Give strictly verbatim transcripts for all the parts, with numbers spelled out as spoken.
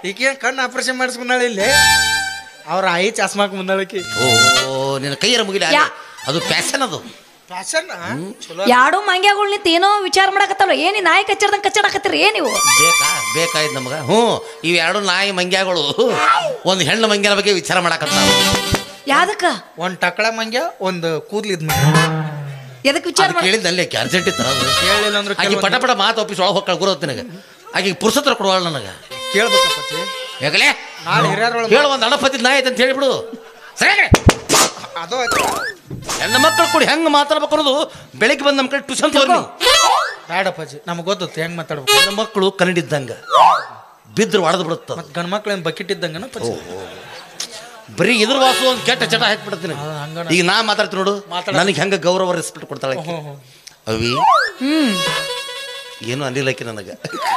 ಈಕೆ ಕಣ್ಣು ಆಪರೇಷನ್ ಮಾಡಿಸ್ಕೊಂಡಾಳೆ ಇಲ್ಲಿ ಅವ್ರ ಆಯಿ ಚಸ್ಮಾಕ್ ಮುಂದಾಳಕಿ. ಓ ನಿನ್ನ ಕೈಯರ ಮುಗಿಲ ಅದು ಪ್ಯಾಶನ್ ಅದು ಫ್ಯಾಷನ್. ಯಾಡೋ ಮಂಗ್ಯಾಗಳು ನಿಂತ ಏನೋ ವಿಚಾರ ಮಾಡಕತ್ತಲ್ಲ ಏನಿ ನಾಯಿ ಕಚ್ಚಡ್ದಂಗೆ ಕಚ್ಚಾಡಕತ್ತೀರಿ ಏ ನೀವು? ಬೇಕಾ ಬೇಕಾಯ್ತು ನಮಗ. ಹ್ಞೂ ಇವು ಎರಡು ನಾಯಿ ಮಂಗ್ಯಾಗಳು ಒಂದು ಹೆಣ್ಣು ಮಂಗ್ಯನ ಬಗ್ಗೆ ವಿಚಾರ ಮಾಡಕತ್ತಾವ. ಯಾದಕ್ಕ? ಒಂದ್ ಟಕಳ ಮಂಗ್ಯ ಒಂದು ಕೂದ್ಲಿದ್ ಎದಕ್ಕೆ ವಿಚಾರ ಕೇಳಿದ ಅಲ್ಲಿ ಅರ್ಜೆಂಟ್ ಇತ್ತು ಕೇಳಿಲ್ಲ ಅಂದ್ರೆ ಆಕಿ ಪಟ ಪಟ ಮಾತು ಆಫೀಸ್ ಒಳಗೆ ಹೋಗಿ ಕಳ್ಕೊಡತ್ತೆ ನನಗೆ. ಆಕೆ ಪುರುಸತ್ರ ಕೊಡುವಾಳ ನನಗೆ. ಕೇಳ್ಬೇಕಪ್ಪ ಯಾಕಲೇ ನಾಳೆ ಹಿರಿಯರೊಳಗೆ ಹೇಳು ಒಂದು ಅಣಪತಿ ನಾಯಿ ಐತೆ ಅಂತ ಹೇಳಿಬಿಡು. ಸರಿ ಅದು ಹೆಣ್ಣು ಮಕ್ಕಳು ಕೂಡ ಹೆಂಗೆ ಮಾತಾಡ್ಬೇಕು ಅನ್ನೋದು ಬೆಳಿಗ್ಗೆ ಬಂದು ನಮ್ಮ ಕಡೆ ಟ್ಯೂಷನ್ ತೋರಿ. ಬೇಡಪ್ಪಾಜಿ ನಮ್ಗೆ ಗೊತ್ತತ್ತು ಹೆಂಗ್ ಮಾತಾಡ್ಬೇಕು. ಹೆಣ್ಣು ಮಕ್ಕಳು ಕನ್ನಡಿದ್ದಂಗೆ ಬಿದ್ರು ಹೊಡೆದು ಬಿಡುತ್ತ. ಮತ್ತೆ ಗಂಡು ಮಕ್ಳು ಏನು ಬಕೆಟ್ ಇದ್ದಂಗನ ಬರೀ ಇದ್ರ ವಾಸು ಒಂದು ಕೆಟ್ಟ ಚಟ ಹಾಕ್ಬಿಡ್ತೀನಿ. ಈಗ ನಾ ಮಾತಾಡ್ತೀನಿ ನೋಡು, ನನಗೆ ಹೆಂಗೆ ಗೌರವ ರೆಸ್ಪೆಕ್ಟ್ ಕೊಡ್ತಾಳೆ ಅವಿ. ಹ್ಮ್ ಏನು ಅಲ್ಲಿಲ್ಲಕ್ಕೆ ನನಗೆ.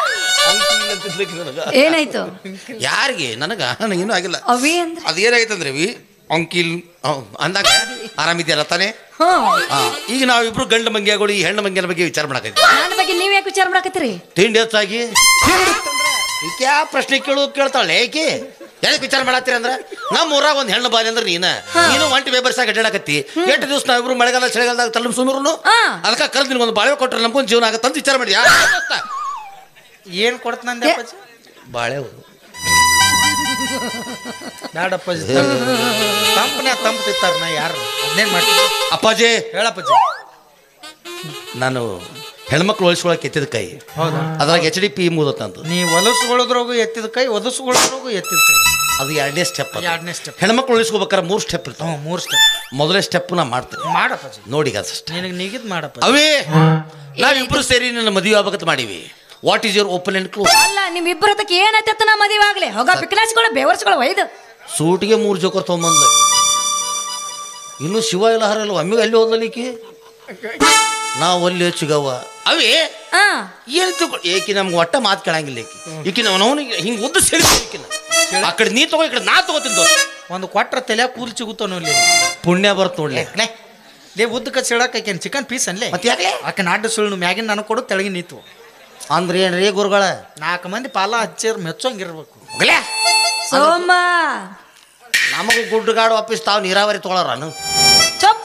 ಏನಾಯ್ತು? ಯಾರಿಗೆ? ನನಗ ಏನು ಆಗಿಲ್ಲ. ಅವಿ ಅಂದ್ರೆ ಅದು ಏನಾಗೈತಂದ್ರೆ ವಿ ಅಂಕಿಲ್ ಅಂದಾಗ ಆರಾಮಿದ್ಯಲ್ಲ ತಾನೇ? ಈಗ ನಾವಿಬ್ರು ಗಂಡು ಮಂಗ್ಯಗಳು ಈ ಹೆಣ್ಣು ಮಂಗ್ಯನ ಬಗ್ಗೆ ವಿಚಾರ ಮಾಡಕೈತಿ. ನನ್ನ ಬಗ್ಗೆ ನೀವ್ ಯಾಕೆ ವಿಚಾರ ಮಾಡಕತ್ತೀರಿ? ತಿಂಡಿ ಹೆಚ್ಚಾಗಿ ಈಕೆ ಯಾವ ಪ್ರಶ್ನೆ ಕೇಳು ಕೇಳ್ತಾಳೆ. ಏಕೆ ಯಾಕೆ ವಿಚಾರ ಮಾಡತ್ತೀರಿ ಅಂದ್ರೆ ನಮ್ಮ ಊರಾಗ ಒಂದು ಹೆಣ್ಣು ಬಾಲಿ ಅಂದ್ರೆ ನೀನ ನೀನು ಒಂಟಿ ಬೇಬರ್ಸಾಗ ಅಡ್ಡಾಡಕತ್ತಿ. ಎಷ್ಟು ದಿವಸ ನಾವಿಬ್ರು ಮಳೆಗಾಲ ಚಳಿಗಾಲದಾಗ ತಲೆ ಸುಮರು ಅದಕ್ಕೆ ಕರೆದು ನಿನ್ಗೆ ಒಂದು ಬಾಳೆ ಕೊಟ್ಟರೆ ನಮ್ಗೊಂದು ಜೀವನ ಆಗತ್ತೆ ಅಂತ ವಿಚಾರ ಮಾಡಿ. ಏನು ಕೊಡ್ತಂದೆ ಬಾಳೆ ಬ್ಯಾಡಪ್ಪಾಜಿ ತಂಪನ ತಂಪು ತಿಂತಾರ ನಾ ಯಾರು ಅದನ್ನೇನು ಮಾಡ್ತೀನಿ. ಅಪ್ಪಾಜಿ ಹೇಳಪ್ಪಾಜಿ ನಾನು ಹೆಣ್ಮಕ್ಳು ಹೊಲಿಸ್ಕೊಳಕ್ಕೆ ಎತ್ತಿದ ಕೈ. ಹೌದಾ? ಅದ್ರಾಗ ಎಚ್ ಡಿ ಪಿ ಮುದತ್ತಂತ ನೀ ಹೊಲಸುಗೊಳದ್ರಾಗೂ ಎತ್ತಿದ ಕೈ ಒದಸುಗೊಳದ್ರಾಗೂ ಎತ್ತಿದ ಕೈ. ಅದು ಎರಡನೇ ಸ್ಟೆಪ್. ಎರಡನೇ ಸ್ಟೆಪ್. ಹೆಣ್ಮಕ್ಳು ಉಳಿಸ್ಕೋಬೇಕಾರೆ ಮೂರು ಸ್ಟೆಪ್ ಇರ್ತಾವೆ. ಹ್ಞೂ ಮೂರು ಸ್ಟೆಪ್. ಮೊದಲೇ ಸ್ಟೆಪ್ ನಾ ಮಾಡ್ತೀನಿ ಮಾಡಪ್ಪಾಜಿ ನೋಡಿ ಅಷ್ಟೇ. ನಿನಗೆ ನೀಗಿದ್ ಮಾಡಪ್ಪ. ಅವೇ ನಾವಿಬ್ರು ಸೇರಿ ನನ್ನ ಮದುವೆ ಆಗ್ಬೇಕಂತ ಮಾಡೀವಿ. What is your open and close? ಅಲ್ಲ ನಿಮ್ ಇಬ್ಬರ ಹತ್ತಕ್ಕೆ ಏನೈತೆ ನಾ ಮದುವೆ ಆಗ್ಲಿ ಹೋಗ ಪಿಕ್ಲಾಸ್ಗಳು ಬೇವರ್ಸ್ಗಳು ಒಯ್ದು ಸೂಟಿಗೆ ಮೂರು ಜೋಕರ್ ತೊಗೊಂಬಂದ. ಇನ್ನು ಶಿವ ಎಲ್ಲ ಹರಲ್ಲ ಒಮ್ಮೆಗೆ ಅಲ್ಲಿ ಹೋದಲಿಕ್ಕೆ ನಾವು ಅಲ್ಲಿ ಹೆಚ್ಚಿಗವ ಅವೇ ಏನು ತಗೋ. ಏಕಿ ನಮ್ಗೆ ಒಟ್ಟ ಮಾತು ಕೇಳಂಗಿಲ್ಲ. ಏಕಿ ಈಕಿ ಅವನಿಗೆ ಹಿಂಗೆ ಉದ್ದ ಸೇರಿಕಿನ ಆ ಕಡೆ ನೀ ತಗೋ ಈ ಕಡೆ ನಾ ತಗೋತೀನಿ. ಒಂದು ಕೊಟ್ರ ತಲೆ ಕೂಲ್ ಸಿಗುತ್ತಾವ ಇಲ್ಲಿ ಪುಣ್ಯ ಬರ್ತ ನೋಡ್ಲಿ. ಲೇ ಉದ್ದಕ್ಕೆ ಸಿಳಕ್ಕೆ ಆಕೆನ್ ಚಿಕನ್ ಪೀಸ್ ಅನ್ಲೇ ಮತ್ತೆ ಯಾಕೆ ಆಕೆ ನಾಡು ಸುಳ್ಳು ಮ್ಯಾಗಿನ ನನಗೆ ಕೊಡು ತೆಳಗಿ ನೀತು ಅಂದ್ರೆ ಏನ್ರಿ ಗುರುಗಳ ನಾಲ್ಕು ಮಂದಿ ಪಾಲ ಹಚ್ಚಿರ್ ಮೆಚ್ಚೋಂಗಿರ್ಬೇಕು. ಸೋಮ ನಮಗೂ ಗುಡ್ಡಗಾಡು ಆಫೀಸ್ ತಾವು ನೀರಾವರಿ ತೊಗೊಳಾರ ಚಪ್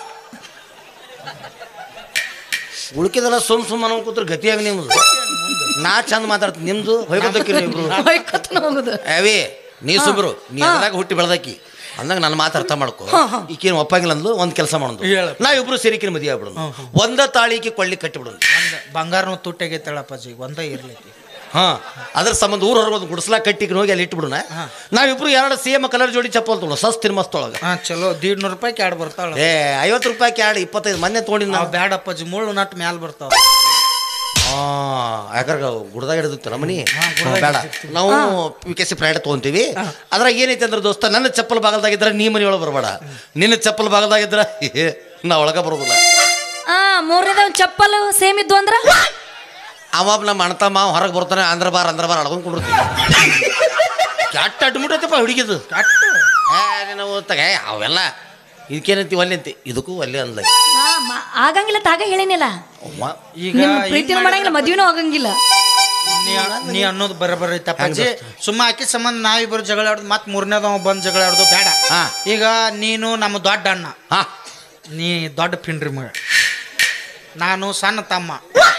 ಉಳ್ಕಿದೆಲ್ಲ ಸುಮ್ ಸುಮ್ಮ ಅನ್ನೋ ಕೂತ್ರೆ ಗತಿಯಾಗಿ ನಿಮ್ದು. ನಾ ಚಂದ ಮಾತಾಡ್ತೀನಿ ನಿಮ್ದು ಹೊಯ್ಕೋದಕ್ಕಿ ಇಬ್ರು ಹೋಗುದು. ಅವೇ ನೀ ಸುಬ್ರು ನೀ ಅದ್ರಾಗ ಹುಟ್ಟಿ ಬೆಳೆದಾಕಿ ಅಂದಾಗ ನನ್ನ ಮಾತು ಅರ್ಥ ಮಾಡ್ಕೊ. ಈಕೇನು ಒಪ್ಪಂಗಿಲ್ಲ ಅಂದ್ಲು ಒಂದು ಕೆಲಸ ಮಾಡೋದು ನಾವಿಬ್ರು ಸೇರಿಕಿನ ಮದುವೆ ಆಗ್ಬಿಡೋದು. ಒಂದ ತಾಳಿಕೆ ಕೊಳ್ಳಿ ಕಟ್ಟಿಬಿಡೋದು. ಬಂಗಾರನ ತುಟ್ಟಾಗೈತಳಪ್ಪಾಜಿ ಒಂದೇ ಇರ್ಲಿಕ್ಕೆ. ಹಾ ಅದ್ರ ಸಂಬಂಧ ಊರ ಹೊರಗೆ ಒಂದು ಗುಡಿಸ್ಲಾ ಕಟ್ಟಿಗೆ ಹೋಗಿ ಅಲ್ಲಿ ಇಟ್ಬಿಡೋಣ. ನಾವಿಬ್ರು ಎರಡು ಸೇಮ್ ಕಲರ್ ಜೋಡಿ ಚಪ್ಪಲ್ ತೊಗೊಳ ಸಸ್ತಿನ ಮಸ್ತೊಳಗೆ. ಹಾ ಚಲೋ ದೀಡ್ನೂರು ರೂಪಾಯಿ ಕ್ಯಾಡ್ ಬರ್ತಾಳ. ಏ ಐವತ್ತು ರೂಪಾಯಿ ಕ್ಯಾಡ್ ಇಪ್ಪತ್ತೈದು ಮೊನ್ನೆ ತೊಗೊಂಡಿದ್ದು ನಾವು. ಬ್ಯಾಡಪ್ಪಾಜಿ ಮುಳ್ಳು ನಟ್ಟು ಮ್ಯಾಲ ಬರ್ತಾವ. ಹಾ ಯಾಕಂದ್ರೆ ಗುಡ್ದಾಗ ಹಿಡಿದಿತ್ತು ನಮ್ಮನಿ ಬೇಡ ನಾವು ಪಿ ಕೆ ಸಿ ಪ್ರಯಾಣ ತೊಗೊಂತೀವಿ. ಅದ್ರಾಗ ಏನೈತೆ ಅಂದ್ರೆ ದೋಸ್ತ ನನ್ನ ಚಪ್ಪಲ್ ಬಾಗಲ್ದಾಗಿದ್ರ ನೀ ಮನೆ ಒಳಗೆ ಬರಬೇಡ. ನಿನ್ನ ಚಪ್ಪಲ್ ಬಾಗಲ್ದಾಗಿದ್ರ ನಾ ಒಳಗ ಬರೋದಿಲ್ಲ. ಆ ಮೂರನೇದ ಒಂದು ಚಪ್ಪಲ್ ಸೇಮ್ ಇದ್ದು ಅಂದ್ರ ಅವ ನಮ್ಮ ಅಣ್ಣ ತಮ್ಮ ಹೊರಗೆ ಬರ್ತಾನೆ ಅಂದ್ರ ಬಾರ್ ಅಂದ್ರ ಬಾರ್ ಅಳ್ಕೊಂಡ್ ಕೊಡ್ತೀವಿ. ಕೆಟ್ಟ ಅಡ್ಮಿಟೈತಪ್ಪ ಹುಡುಗಿದು ನಾವು ತಗ ಅವೆಲ್ಲ ಇದಕ್ಕೇನಂತಿ ಒಲ್ಲೆ ಅಂತಿ ಇದಕ್ಕೂ ಒಲ್ಲೆ ಅಂದ ಆಗಂಗಿಲ್ಲ ತಾಗ ಹೇಳಿನಿಲ್ಲ. ಈಗ ಪ್ರೀತಿನ ಮಾಡಂಗಿಲ್ಲ ಮದ್ವಿನೂ ಆಗಂಗಿಲ್ಲ. ನೀ ಅನ್ನೋದು ಬರಬರ ಐತಪ್ಪಾಜಿ. ಸುಮ್ಮ ಹಾಕಿ ಸಂಬಂಧ ನಾವಿಬ್ಬರು ಜಗಳ ಆಡೋದು ಮತ್ತೆ ಮೂರನೇದವ ಬಂದು ಜಗಳ ಆಡೋದು ಬೇಡ. ಈಗ ನೀನು ನಮ್ಮ ದೊಡ್ಡ ಅಣ್ಣ, ನೀ ದೊಡ್ಡ ಪಿಂಡ್ರಿ ಮಗ, ನಾನು ಸಣ್ಣ ತಮ್ಮ.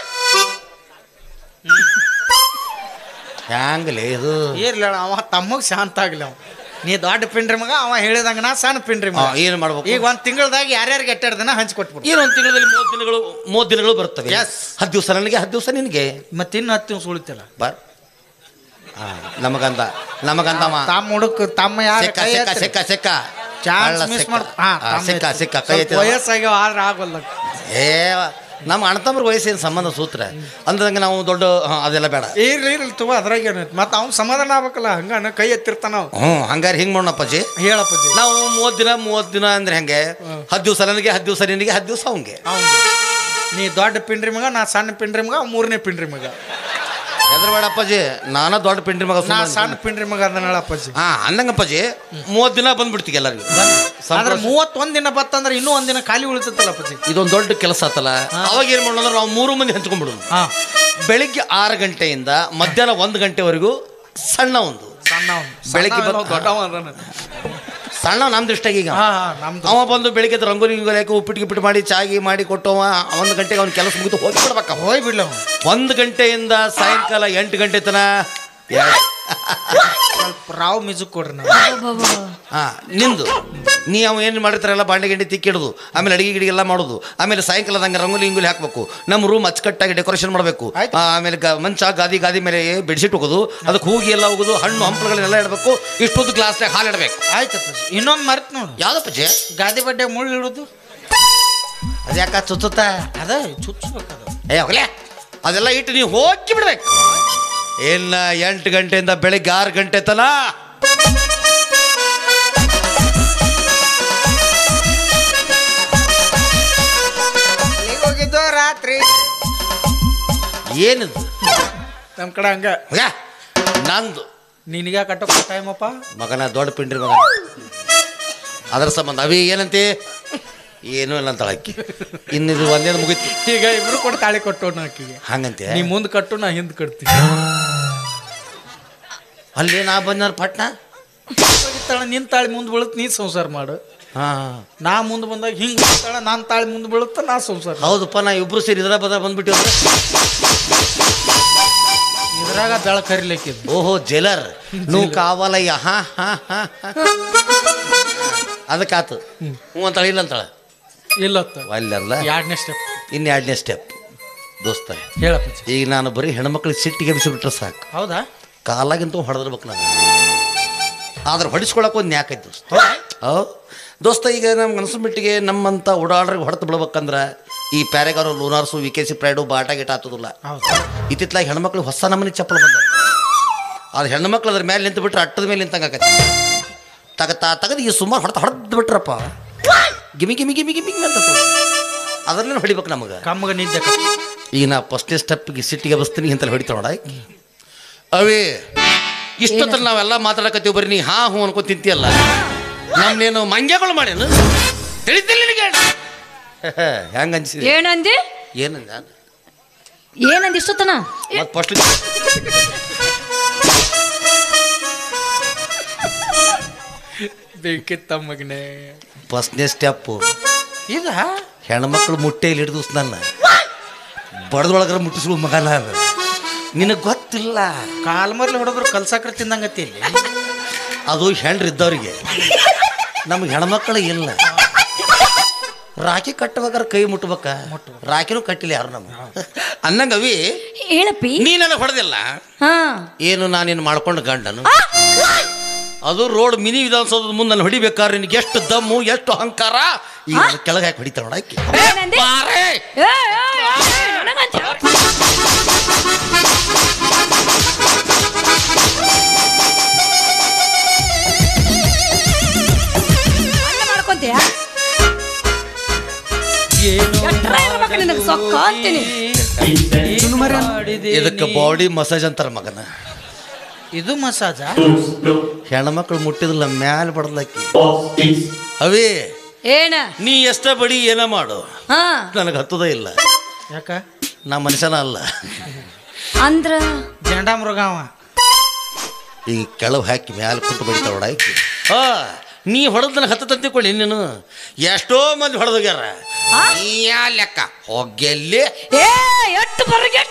ಹ್ಯಾಂಗಲೇ ಇದು ಇರ್ಲಿ ಅವ ತಮ್ಮಗ್ ಶಾಂತ ಆಗ್ಲಿ. ಅವ ನೀ ದೊಡ್ಡ ಪಿಂಡ್ರಿ ಮಗ, ಅವ ಹೇಳಿದಂಗ ನಾ ಸಣ್ಣ ಪಿಂಡ್ರಿ ಮಗ. ಏನು ಮಾಡ್ಬೇಕು ಈಗ ಒಂದ್ ತಿಂಗಳದಾಗ ಯಾರ್ಯಾರಿಗೆ ಎಟ್ಟಾರ ದಿನ ಹಂಚ್ಕೊಟ್ಬಿಡು. ಏನು ಒಂದು ತಿಂಗಳಲ್ಲಿ ಮೂವತ್ತು ದಿನಗಳು ಮೂವತ್ತು ದಿನಗಳು ಬರ್ತವೆ. ಹತ್ತು ದಿವಸ ನನಗೆ ಹತ್ತು ದಿವಸ ನಿನಗೆ ಮತ್ತೆ ಇನ್ನು ಹತ್ತು ದಿವಸ ಉಳಿತಿಲ್ಲ ಬಾರ್. ನಮಗಂದ ನಮಗಂದ ತಮ್ಮ ಹುಡುಕ್ ತಮ್ಮ ಯಾರ ಸಿಕ್ಕ ಸಿಕ್ಕ ಸಿಕ್ಕ ಚಾನ್ಸ್ ಮಿಸ್ ಮಾಡ್ ಸಿಕ್ಕ ಸಿಕ್ಕ ಕೈ ವಯಸ್ಸಾಗ್ಯಾವ ಆದ್ರೆ ಆಗೋಲ್ಲ. ಏ ನಮ್ಮ ಅಣ್ಣತಮ್ರ ವಯಸ್ಸಿನ ಸಂಬಂಧ ಸೂತ್ರ ಅಂದಂಗೆ ನಾವು ದೊಡ್ಡ ಅದೆಲ್ಲ ಬೇಡ. ಇರ್ಲಿ ಇರ್ಲಿ ತುಂಬ ಅದ್ರಾಗ ಏನೈತಿ ಮತ್ತೆ ಅವ್ನು ಸಮಾಧಾನ ಆಗ್ಬೇಕಲ್ಲ. ಹಂಗ ಕೈ ಎತ್ತಿರ್ತಾನ. ಹ್ಞೂ ಹಂಗಾರೆ ಹಿಂಗೆ ಮಾಡೋಣಪ್ಪಾಜಿ. ಹೇಳಪ್ಪಾಜಿ ನಾವು ಮೂವತ್ತು ದಿನ ಮೂವತ್ತು ದಿನ ಅಂದ್ರೆ ಹೆಂಗೆ ಹತ್ತು ದಿವಸ ನನಗೆ ಹತ್ತು ದಿವಸ ನಿನಗೆ ಹತ್ತು ದಿವಸ ಅವಂಗೆ. ನೀ ದೊಡ್ಡ ಪಿಂಡ್ರಿ ಮಗ, ನಾ ಸಣ್ಣ ಪಿಂಡ್ರಿ ಮಗ, ಮೂರನೇ ಪಿಂಡ್ರಿ ಮಗ. ಎದ್ರ ಬೇಡ ಅಪ್ಪಾಜಿ, ನಾನು ದೊಡ್ಡ ಪಿಂಡ್ರಿ ಮಗ, ನಾ ಸಣ್ಣ ಪಿಂಡ್ರಿ ಮಗ ಅದನ್ನ ಅಪ್ಪಾಜಿ. ಹಾ ಅಂದಂಗಪ್ಪಾಜಿ ಮೂವತ್ತು ದಿನ ಬಂದ್ಬಿಡ್ತೀವಿ ಎಲ್ಲರಿಗೂ. ಆದ್ರೆ ಮೂವತ್ತೊಂದು ದಿನ ಬತ್ತಂದ್ರೆ ಇನ್ನೂ ಒಂದಿನ ಖಾಲಿ ಉಳಿತತ್ತಲ್ಲ ಅಪ್ಪಾಜಿ. ಇದೊಂದು ದೊಡ್ಡ ಕೆಲಸ ಆತಲ್ಲ. ಅವಾಗ ಏನು ಮಾಡೋಣ ಅಂದ್ರೆ ನಾವು ಮೂರು ಮಂದಿ ಹಂಚ್ಕೊಂಡ್ಬಿಡೋದು. ಬೆಳಿಗ್ಗೆ ಆರು ಗಂಟೆಯಿಂದ ಮಧ್ಯಾಹ್ನ ಒಂದು ಗಂಟೆವರೆಗೂ ಸಣ್ಣ ಒಂದು ಸಣ್ಣ ಬೆಳಿಗ್ಗೆ ಸಣ್ಣ ನಮ್ ದೃಷ್ಟಿಯಾಗ ಈಗ ಅವ ಬಂದು ಬೆಳಿಗ್ಗೆ ರಂಗೋಲಿ ಗಿಂಗೋಲಿ ಹಾಕಿ ಉಪ್ಪಿಟ್ಟು ಗಿಪ್ಪಿಟ್ಟು ಮಾಡಿ ಚಾಗಿ ಮಾಡಿ ಕೊಟ್ಟವ ಒಂದು ಗಂಟೆಗೆ ಅವ್ನ ಕೆಲಸ ಮುಗಿದು ಹೋಗಿ ಬಿಡ್ಬೇಕ ಹೋಗಿ ಬಿಡ್ಲ ಒಂದು ಗಂಟೆಯಿಂದ ಸಾಯಂಕಾಲ ಎಂಟು ಗಂಟೆ ತನ ಸ್ವಲ್ಪ ರಾವ್ ಮ್ಯೂಸಿಕ್ ಕೊಡ್ರಿ ನಾವು ಹಾ ನಿಂದು ನೀ ಅವ ಏನು ಮಾಡಿರ್ತಾರೆಲ್ಲ ಬಾಂಡೆ ಗಿಂಡಿ ತಿಕ್ಕಿಡೋದು ಆಮೇಲೆ ಅಡಿಗೆ ಗಿಡಿಗೆ ಎಲ್ಲ ಮಾಡೋದು ಆಮೇಲೆ ಸಾಯಂಕಾಲದಂಗೆ ರಂಗೋಲಿ ಇಂಗೋಲಿ ಹಾಕಬೇಕು ನಮ್ಮ ರೂಮ್ ಅಚ್ಚುಕಟ್ಟಾಗಿ ಡೆಕೋರೇಷನ್ ಮಾಡಬೇಕು ಆಮೇಲೆ ಗ ಮಂಚ ಗಾದಿ ಗಾದಿ ಮೇಲೆ ಬೆಡ್ಶೀಟ್ ಹೋಗೋದು ಅದಕ್ಕೆ ಹೂಗಿ ಎಲ್ಲ ಹೋಗೋದು ಹಣ್ಣು ಹಂಪಲುಗಳನ್ನೆಲ್ಲ ಇಡಬೇಕು ಇಷ್ಟೊಂದು ಗ್ಲಾಸ್ನಾಗ ಹಾಲು ಇಡಬೇಕು ಆಯ್ತಪ್ಪ ಇನ್ನೊಂದು ಮರ್ತ್ ನೋಡು ಯಾವ್ದಪ್ಪ ಜೆ ಗಾದಿ ಬಡ್ಡೆ ಮುಳ್ಳು ಇಡೋದು ಅದ್ಯಾಕ ಚುಚ್ಚುತ್ತ ಅದ ಚುಚ್ಚಬೇಕದು ಏ ಹೋಗ್ಲೇ ಅದೆಲ್ಲ ಇಟ್ಟು ನೀವು ಹೋಗಿ ಬಿಡ್ಬೇಕು ಇನ್ನ ಎಂಟು ಗಂಟೆಯಿಂದ ಬೆಳಿಗ್ಗೆ ಆರು ಗಂಟೆ ತನ ಹೋಗಿದ್ದು ರಾತ್ರಿ ಏನಿದು ನಮ್ಮ ಕಡೆ ಹಂಗ ನಂದು ನಿನಗ ಕಟ್ಟೋ ಟೈಮಪ್ಪ ಮಗನ ದೊಡ್ಡ ಪಿಂಡ್ರಿ ಮಗ ಅದರ ಸಂಬಂಧ ಅವಿ ಏನಂತೆ ಏನೂ ಇಲ್ಲ ಅಂತ ಅಕ್ಕಿ ಇನ್ನಿದು ಒಂದೇನು ಮುಗಿತು ಈಗ ಇಬ್ರು ಕೊಟ್ಟು ತಾಳಿ ಕೊಟ್ಟು ಆಕಿಗೆ ಹಂಗಂತೆ ನೀ ಮುಂದೆ ಕಟ್ಟು ನಾ ಹಿಂದೆ ಕಟ್ತೀನಿ ಅಲ್ಲಿ ನಾ ಬಂದಾರ ಪಟ್ನ ತಾಳ ನಿನ್ ತಾಳಿ ಮುಂದೆ ಬೀಳುತ್ತೆ ನೀ ಸಂಸಾರ ಮಾಡು ಹಾ ನಾ ಮುಂದೆ ಬಂದಾಗ ಹಿಂಗೆ ತಾಳ ನಾನು ತಾಳಿ ಮುಂದೆ ಬೀಳುತ್ತ ನಾ ಸಂಸಾರ ಹೌದಪ್ಪ ನಾ ಇಬ್ರು ಸೇರಿ ಇದ್ರ ಬದ ಬಂದ್ಬಿಟ್ಟಿವ್ ಇದ್ರಾಗ ಬೆಳಕು ಹರಿಲಿಕ್ಕಿದ್ ಓಹೋ ಜೈಲರ್ ನೂ ಕಾವಲಯ್ಯ ಹಾ ಹಾ ಹಾ ಅದಕ್ಕಾತು ಹ್ಞೂ ಅಂತಾಳ ಇಲ್ಲ ಅಂತಾಳ ಇಲ್ಲತ್ತ ಅಲ್ಲಲ್ಲ ಎರಡನೇ ಸ್ಟೆಪ್ ಇನ್ನು ಎರಡನೇ ಸ್ಟೆಪ್ ದೋಸ್ತ ಹೇಳಪ್ಪ ಈಗ ನಾನು ಬರೀ ಹೆಣ್ಮಕ್ಳಿಗೆ ಸಿಟ್ಟಿಗೆ ಬಿಸಿಬಿಟ್ರೆ ಸಾಕು ಹೌದಾ ಕಾಲಾಗಿಂತ ಹೊಡೆದಿರ್ಬೇಕು ನಾನು ಆದ್ರೆ ಹೊಡಿಸ್ಕೊಳಕ್ಕೆ ಒಂದು ನ್ಯಾಕೈತೆ ದೋಸ್ತ ಹೌದು ದೋಸ್ತ ಈಗ ನಮ್ಗೆ ಅನ್ಸೋ ನಮ್ಮಂಥ ಓಡಾಡ್ರಿಗೆ ಹೊಡೆದು ಬಿಡ್ಬೇಕಂದ್ರೆ ಈ ಪ್ಯಾರೆಗಾರು ಲೂನಾರ್ಸು ವಿ ಕೆ ಸಿ ಪ್ರೈಡು ಬಾಟ ಗಿಟ ಆತದಿಲ್ಲ ಇತ್ತಿತ್ತಲಾಗಿ ಹೆಣ್ಮಕ್ಳಿಗೆ ಹೊಸ ನಮೂನಿ ಚಪ್ಪಲ್ ಬಂದ ಅದು ಹೆಣ್ಮಕ್ಳು ಅದ್ರ ಮೇಲೆ ನಿಂತು ಬಿಟ್ರೆ ಅಟ್ಟದ ಮೇಲೆ ನಿಂತಂಗೆ ಆಕೈತಿ ತಗತಾ ತೆಗೆದು ಈ ಸುಮಾರು ಹೊಡೆದು ಹೊಡೆದು ಬಿಟ್ರಪ್ಪ ಗಿಮಿ ಗಿಮಿ ಗಿಮಿ ಗಿಮಿ ಅಂತ ಅದರಲ್ಲೇ ಹೊಡಿಬೇಕು ನಮಗೆ ಕಮ್ಮಗ ನಿದ್ದೆ ಈಗ ನಾ ಫಸ್ಟ್ನೇ ಸ್ಟೆಪ್ಗೆ ಸಿಟ್ಟಿಗೆ ಬಸ್ತೀನಿ ಇಂತಲ್ಲಿ ಹೊಡಿತಾವ ನೋಡ ಅವೇ ಇಷ್ಟೊತ್ತ ನಾವೆಲ್ಲ ಮಾತಾಡಕತ್ತೀವಿ ಬರ್ರಿ ನೀ ಹಾ ಹೂ ಅನ್ಕೊ ತಿಂತಿಯಲ್ಲ ನಮ್ನೇನು ಮಂಗ್ಯಗಳು ಮಾಡ್ಯಾನು ತಿಳಿತಿಲ್ಲ ಹೆಂಗ ಅನ್ಸಿದೆ ಏನಂದಿ ಏನಂದ ಏನಂದಿ ಇಷ್ಟೊತ್ತನ ಮತ್ತೆ ಫಸ್ಟ್ ಬೇಕಿತ್ತ ಮಗನೇ ಫಸ್ಟ್ನೇ ಸ್ಟೆಪ್ಪು ಇದ ಹೆಣ್ಮಕ್ಳು ಮುಟ್ಟೆಯಲ್ಲಿ ಹಿಡಿದು ನನ್ನ ಬಡದೊಳಗರ ಮುಟ್ಟಿಸ್ಕೊ ಮಗನ ನಿನಗೆ ಗೊತ್ತಿಲ್ಲ ಕಾಲ್ಮರ್ಲಿ ಹೊಡೆದ್ರು ಕಲ್ಸಾಕ್ರ ತಿಂದಂಗತಿ ಇಲ್ಲಿ ಅದು ಹೆಣ್ರಿದ್ದವ್ರಿಗೆ ನಮ್ಗೆ ಹೆಣ್ಮಕ್ಳು ಇಲ್ಲ ರಾಖಿ ಕಟ್ಟಬೇಕಾದ್ರೆ ಕೈ ಮುಟ್ಬೇಕ ರಾಖಿನೂ ಕಟ್ಟಿಲ್ಲ ಯಾರು ನಮ್ಮ ಅನ್ನಂಗವಿ ಹೇಳಪ್ಪಿ ನೀ ನನಗೆ ಹೊಡೆದಿಲ್ಲ ಏನು ನಾನೇನು ಮಾಡ್ಕೊಂಡು ಗಂಡನು ಅದು ರೋಡ್ ಮಿನಿ ವಿಧಾನಸೌಧದ ಮುಂದೆ ನಾನು ಹೊಡಿಬೇಕಾದ್ರೆ ನಿನಗೆ ಎಷ್ಟು ದಮ್ಮು ಎಷ್ಟು ಅಹಂಕಾರ ಈಗ ಕೆಳಗೆ ಹಾಕಿ ಹೊಡಿತಾರ ನೋಡಕ್ಕೆ ಮಾಡ್ಕೊಂತೀಯ ಇದಕ್ಕೆ ಬಾಡಿ ಮಸಾಜ್ ಅಂತಾರ ಮಗನ ಇದು ಮಸಾಜ ಹೆಣ್ಮಕ್ಳು ಮುಟ್ಟಿದಿಲ್ಲ ಮ್ಯಾಲ ಬಡದ್ಲಕ್ಕಿ ಅವೇ ಏನ ನೀ ಎಷ್ಟ ಬಡಿ ಏನ ಮಾಡು ನನಗೆ ಹತ್ತದ ಇಲ್ಲ ಯಾಕ ನಾ ಮನುಷ್ಯನ ಅಲ್ಲ ಅಂದ್ರ ಜಂಡ ಮೃಗಾವ ಈಗ ಕೆಳಗೆ ಹಾಕಿ ಮ್ಯಾಲ ಕುಂತು ಬಡಿತಾವ ನೋಡಾಕಿ ಹಾ ನೀ ಹೊಡೆದ್ ನನಗೆ ಹತ್ತಂತಿಕೊಳ್ಳಿ ನೀನು ಎಷ್ಟೋ ಮಂದಿ ಹೊಡೆದೋಗ್ಯಾರ ಯಾ ಲೆಕ್ಕ ಹೋಗ್ಯಲ್ಲಿ ಎಷ್ಟು ಬರಗೆ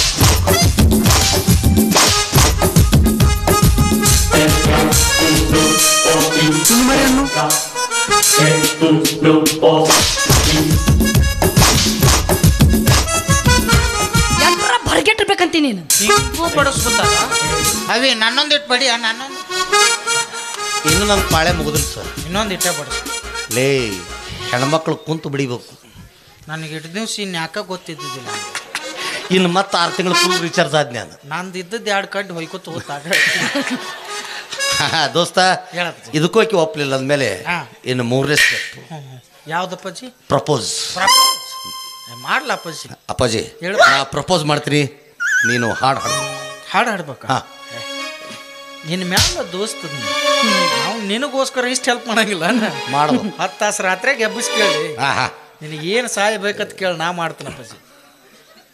ಬರ್ಗೆಟ್ಟಿರ್ಬೇಕಂತೀನಿ ನೀನು ಹಿಂಗೂ ಬಡಿಸ್ಕೊತಾರ ಅವೇ ನನ್ನೊಂದು ಇಟ್ಟು ಬಡಿ ನನ್ನೊಂದು ಇನ್ನು ನನ್ನ ಪಾಳೆ ಮುಗಿದಿಲ್ಲ ಸರ್ ಇನ್ನೊಂದು ಇಟ್ಟೆ ಬಡಿಸ್ ಲೇ ಹೆಣ್ಮಕ್ಳು ಕುಂತು ಬಿಡಿಬೇಕು ನನಗೆ ಇಟ್ಟು ದಿವ್ಸ ಇನ್ನು ಯಾಕ ಗೊತ್ತಿದ್ದಿದ್ದಿಲ್ಲ ಇನ್ನು ಮತ್ತೆ ಆರು ತಿಂಗಳು ಫುಲ್ ರೀಚಾರ್ಜ್ ಆದ್ ನಾನು ನಂದು ಇದ್ದದ್ದು ಎರಡು ಕಡ್ಡಿ ಹೊಯ್ಕೊತ ಹೋಗ್ತಾಗ ದೋಸ್ತ ಇದಕ್ಕೂ ಆಕಿ ಒಪ್ಪಲಿಲ್ಲ ಅಂದಮೇಲೆ ಇನ್ನು ಮೂರನೇ ಸ್ಟೆಪ್ ಯಾವ್ದಪ್ಪಾಜಿ ಪ್ರಪೋಸ್ ಮಾಡ್ಲ ಅಪ್ಪಾಜಿ ಅಪ್ಪಾಜಿ ನಾ ಪ್ರಪೋಸ್ ಮಾಡ್ತೀನಿ ನೀನು ಹಾಡು ಹಾಡು ಹಾಡು ಹಾಡ್ಬೇಕ ಹಾಂ ನಿನ್ನ ಮ್ಯಾಲ ದೋಸ್ತ ನಾವು ನಿನಗೋಸ್ಕರ ಇಷ್ಟು ಹೆಲ್ಪ್ ಮಾಡಂಗಿಲ್ಲ ಮಾಡು ಹತ್ತು ತಾಸು ರಾತ್ರಿಯಾಗ ಎಬ್ಬಿಸ್ ಕೇಳಿ ಹಾಂ ಹಾಂ ನಿನಗೆ ಏನು ಸಹಾಯ ಬೇಕಂತ ಕೇಳಿ ನಾ ಮಾಡ್ತೀನಿ ಅಪ್ಪಾಜಿ